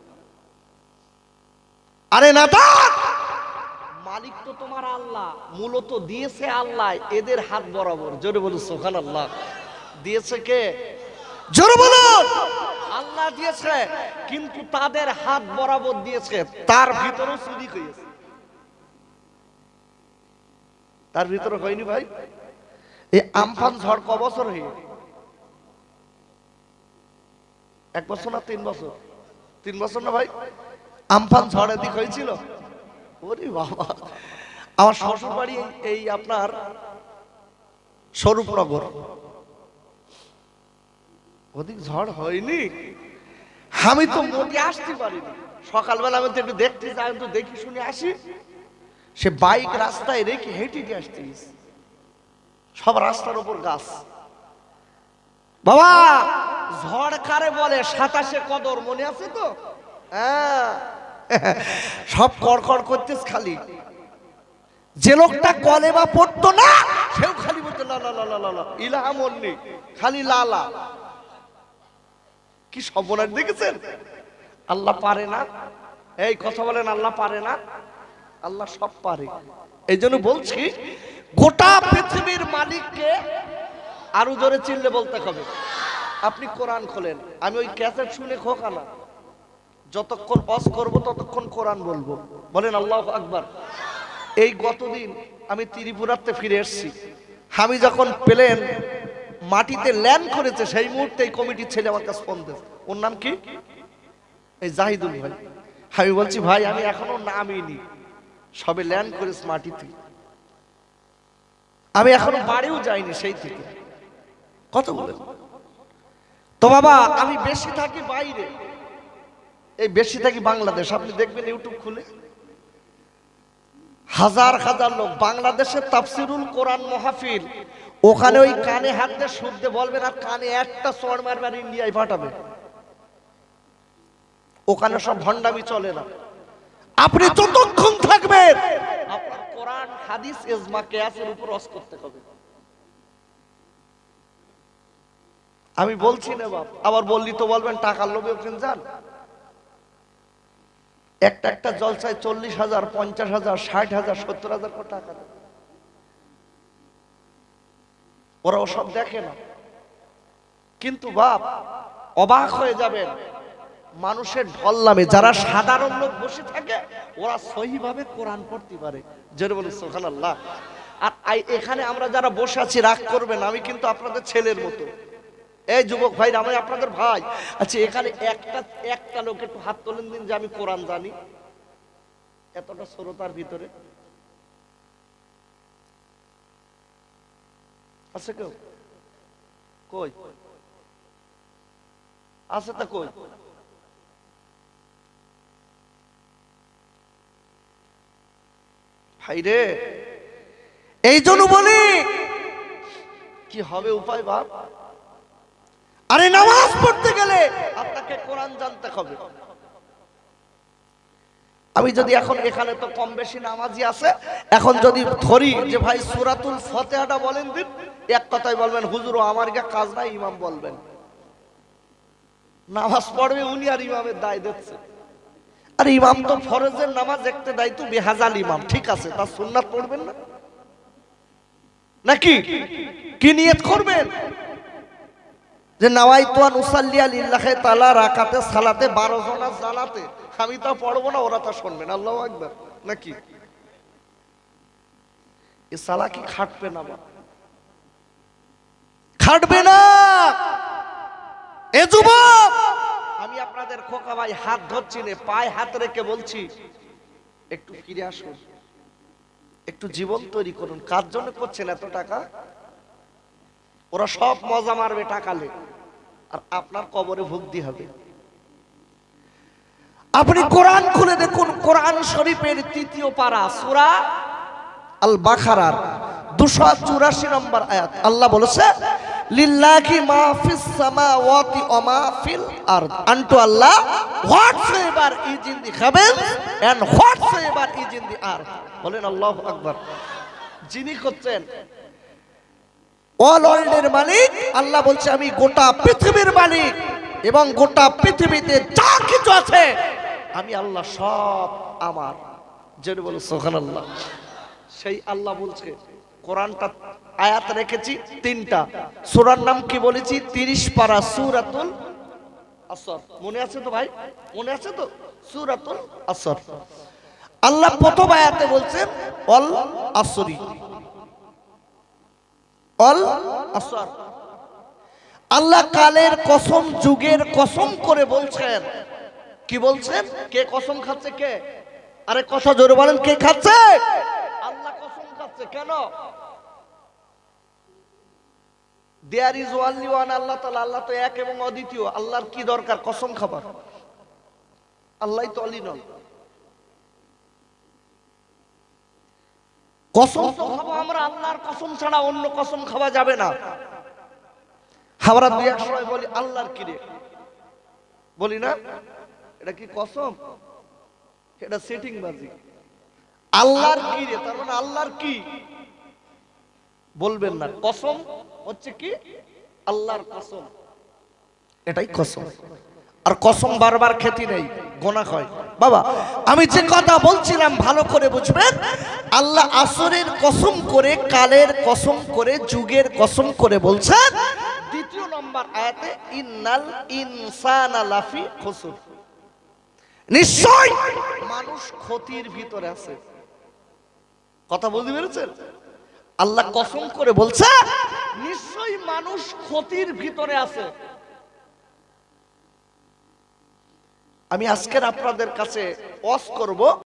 আরে না, মালিক তো তোমার আল্লাহ, মূলত দিয়েছে আল্লাহ, এদের হাত বরাবর। জোরে বলুন সুবহানাল্লাহ। দিয়েছে কে? জোরে বলুন। আল্লাহ দিয়েছে, কিন্তু তাদের হাত বরাবর দিয়েছে, তার ভিতরেও চুরি হয়েছে। তার ভিতরে হয়নি ভাই? এই আমফান ঝড় ক বছর হয়ে? এক বছর না তিন বছর? তিন বছর না ভাই? আমফান ঝড় এদিক হয়েছিল? ওরে বাবা, আমার শ্বশুর বাড়ি এই আপনার স্বরূপনগর, ওদিক ঝড় হয়নি। আমি তো মোটে আসতে পারিনি। সকালবেলা আমি তো একটু দেখতে যাই, তো দেখি শুনে আসি, সে বাইক রাস্তায় রেখে হেঁটে দিয়ে আসতে, সব রাস্তার উপর গাছ। বাবা ঝড় কারে বলে? সাতাশে কদর, মনে আছে তো? হ্যাঁ, সব কড়কড় করতেছ খালি। যে লোকটা কলেমা পড়তো না সেও খালি বলতো লা লা লা লা লা, ইলাহা মন্নি, খালি লালা। কি সর্বনাশ দেখেছেন? আল্লাহ পারে না? এই কথা বলেন, আল্লাহ পারে না? আল্লাহ সব পারে। এই জন্য বলছি, গোটা পৃথিবীর মালিককে আরো জোরে চিল্লে বলতে হবে। আপনি কোরআন খোলেন, আমি ওই ক্যাসেট শুনে খোকা না, যতক্ষণ পজ করব ততক্ষণ কোরআন বলবো। বলেন আল্লাহু আকবার। এই গতদিন আমি ত্রিপুরাতে ফিরে এসেছি। আমি যখন প্লেন মাটিতে ল্যান্ড করেছে সেই মুহূর্তে এই কমিটির ছেলে আমার কাছে ফোন দিয়েছে। ওর নাম কি? এই জাহিদুল ভাই। আমি বলছি ভাই আমি এখনো নামিনি, সবে ল্যান্ড করেছে মাটিতে, আমি এখনো বাড়িও যাইনি সেই থেকে। কত বলেন তো বাবা, আমি বেশি থাকি বাইরে, এই বেশি থাকি বাংলাদেশ। আপনি দেখবেন ইউটিউব খুলে হাজার হাজার লোক, বাংলাদেশের তাফসিরুল কোরআন মাহফিল, ওখানে ওই কানে হাত দিয়ে শুনতে বলবেন আর কানে একটা চড় মারবার ইন্ডিয়ায় পাঠাবে। ওখানে সব ভণ্ডামি চলে না। আপনি যতক্ষণ থাকবেন আপনার কোরআন হাদিস ইজমা কিয়াসের উপর ওয়াজ করতে হবে। আমি বলছি না বাপ, আবার বললি তো বলবেন টাকার লোভে ওখানে যান। একটা একটা জলসায় চল্লিশ হাজার, পঞ্চাশ হাজার, ষাট হাজার, সত্তর হাজার করে টাকা দেয়। ওরা ওসব দেখে না। কিন্তু বাপ অবাক হয়ে যাবেন, মানুষের ঢল নামে যারা সাধারণ লোক বসে থাকে ওরা সহিভাবে কোরআন পড়তে পারে। জোরে বলুন সুবহানাল্লাহ। আর এখানে আমরা যারা বসে আছি, রাগ করবেন, আমি কিন্তু আপনাদের ছেলের মতো। এই যুবক ভাই, আমি আপনাদের ভাই। আচ্ছা এখানে একটা একটা লোক একটু হাত তোলেন দিন যে আমি কোরআন জানি, এতটা শ্রোতার ভিতরে আছে কেউ? কই আছে তা কই? ভাই রে, এই জন্য বলি কি হবে উপায় বাপ? আরে নামাজ পড়তে গেলে আপনাকে কোরআন জানতে হবে। আমি যদি এখন এখানে তো কম বেশি নামাজি আছে, এখন যদি ধরি যে ভাই সূরাতুল ফাতিহাটা বলেন দিন, এক কথায় বলবেন হুজুর আমার গা কাজ নাই, ইমাম বলবেন। নামাজ পড়বে উনি আর ইমামের দায় দিচ্ছে। আর ইমাম তো ফরজের নামাজ একটা দায়িত্ব বেহাজাল ইমাম, ঠিক আছে, তার সুন্নাত পড়বেন না নাকি? কি নিয়ত করবেন যে নাওয়াইতু আন উসাল্লিয়া লিল্লাহি তাআলা রাকাতে সালাতে বারো জনা জালাতে, আমি তা পড়বো না, ওরা তা শুনবেন। আল্লাহু আকবার নাকি? এ সালা কি খাটবে না বা? খাটবে না। এ যুবক, আমি আপনাদের খোকা ভাই হাত ধরছি না, পায়ে হাত রেখে বলছি একটু ফিরে আসুন, একটু জীবন তৈরি করুন। কার জন্য করছেন এত টাকা? ওরা সব মজা মারবে টাকালে, আর আপনার কবরে ভুগতি হবে। আপনি কোরআন খুলে দেখুন, কোরআন শরীফের তৃতীয় পারা সূরা আল বাকারার দুশো চুরাশি নম্বর আয়াত, আল্লাহ বলেছে লিল্লাহি মা ফিস সামাওয়াতি ওয়া মা ফিল আরদ, unto Allah whatsoever is in the heaven and whatsoever is in the earth. বলেন আল্লাহু আকবার। যিনি হচ্ছেন অল ওয়ার্ল্ডের মালিক, আল্লাহ বলছে আমি গোটা পৃথিবীর মালিক, এবং গোটা পৃথিবীতে যা কিছু আছে আমি আল্লাহ সব আমার। যেটা বলো সুবহানাল্লাহ। সেই আল্লাহ বলছে, কোরআনটা আয়াত রেখেছি তিনটা, সূরার নাম কি বলেছি? তিরিশ পারা সূরাতুল আসর। মনে আছে তো ভাই? মনে আছে তো? সূরাতুল আসর। আল্লাহ প্রথম আয়াতে বলছেন অল আসরি, অল আসর। আল্লাহ কালের কসম, যুগের কসম করে বলছেন। কি বলছেন? কে কসম খাচ্ছে? কে? আরে কথা জোরে বলেন, কে খাচ্ছে? আল্লাহ কসম খাচ্ছে। কেন? There is only one Allah তাআলা, আল্লাহ তো এক এবং অদ্বিতীয়। আল্লাহর কি দরকার কসম খাবার? আল্লাহই তো অলি নন। কসম তো খাবো আমরা, আল্লাহর কসম ছাড়া অন্য কসম খাওয়া যাবে না। আমরা দুই এক সময় বলি আল্লাহর কি রে, বলি না? এটা কি কসম? এটা সেটিং বাজি। আল্লাহর কি রে, তার মানে আল্লাহর কি বলবেন না। কসম হচ্ছে কি? আল্লাহর কসম, এটাই কসম। আর কসম বারবার খেতে নেই, গোনা হয়। বাবা আমি যে কথা বলছিলাম ভালো করে বুঝবেন। আল্লাহ আসরের কসম করে, কালের কসম করে, যুগের কসম করে বলছেন দ্বিতীয় নম্বর আয়াতে ইন্নাল ইনসানা লাফি খুসুর, নিশ্চয় মানুষ ক্ষতির ভিতরে আছে। কথা বলতে পেরেছেন? আল্লাহ কসম করে বলছে নিশ্চয়ই মানুষ ক্ষতির ভিতরে আছে। আমি আজকের আপনাদের কাছে ওয়াজ করব।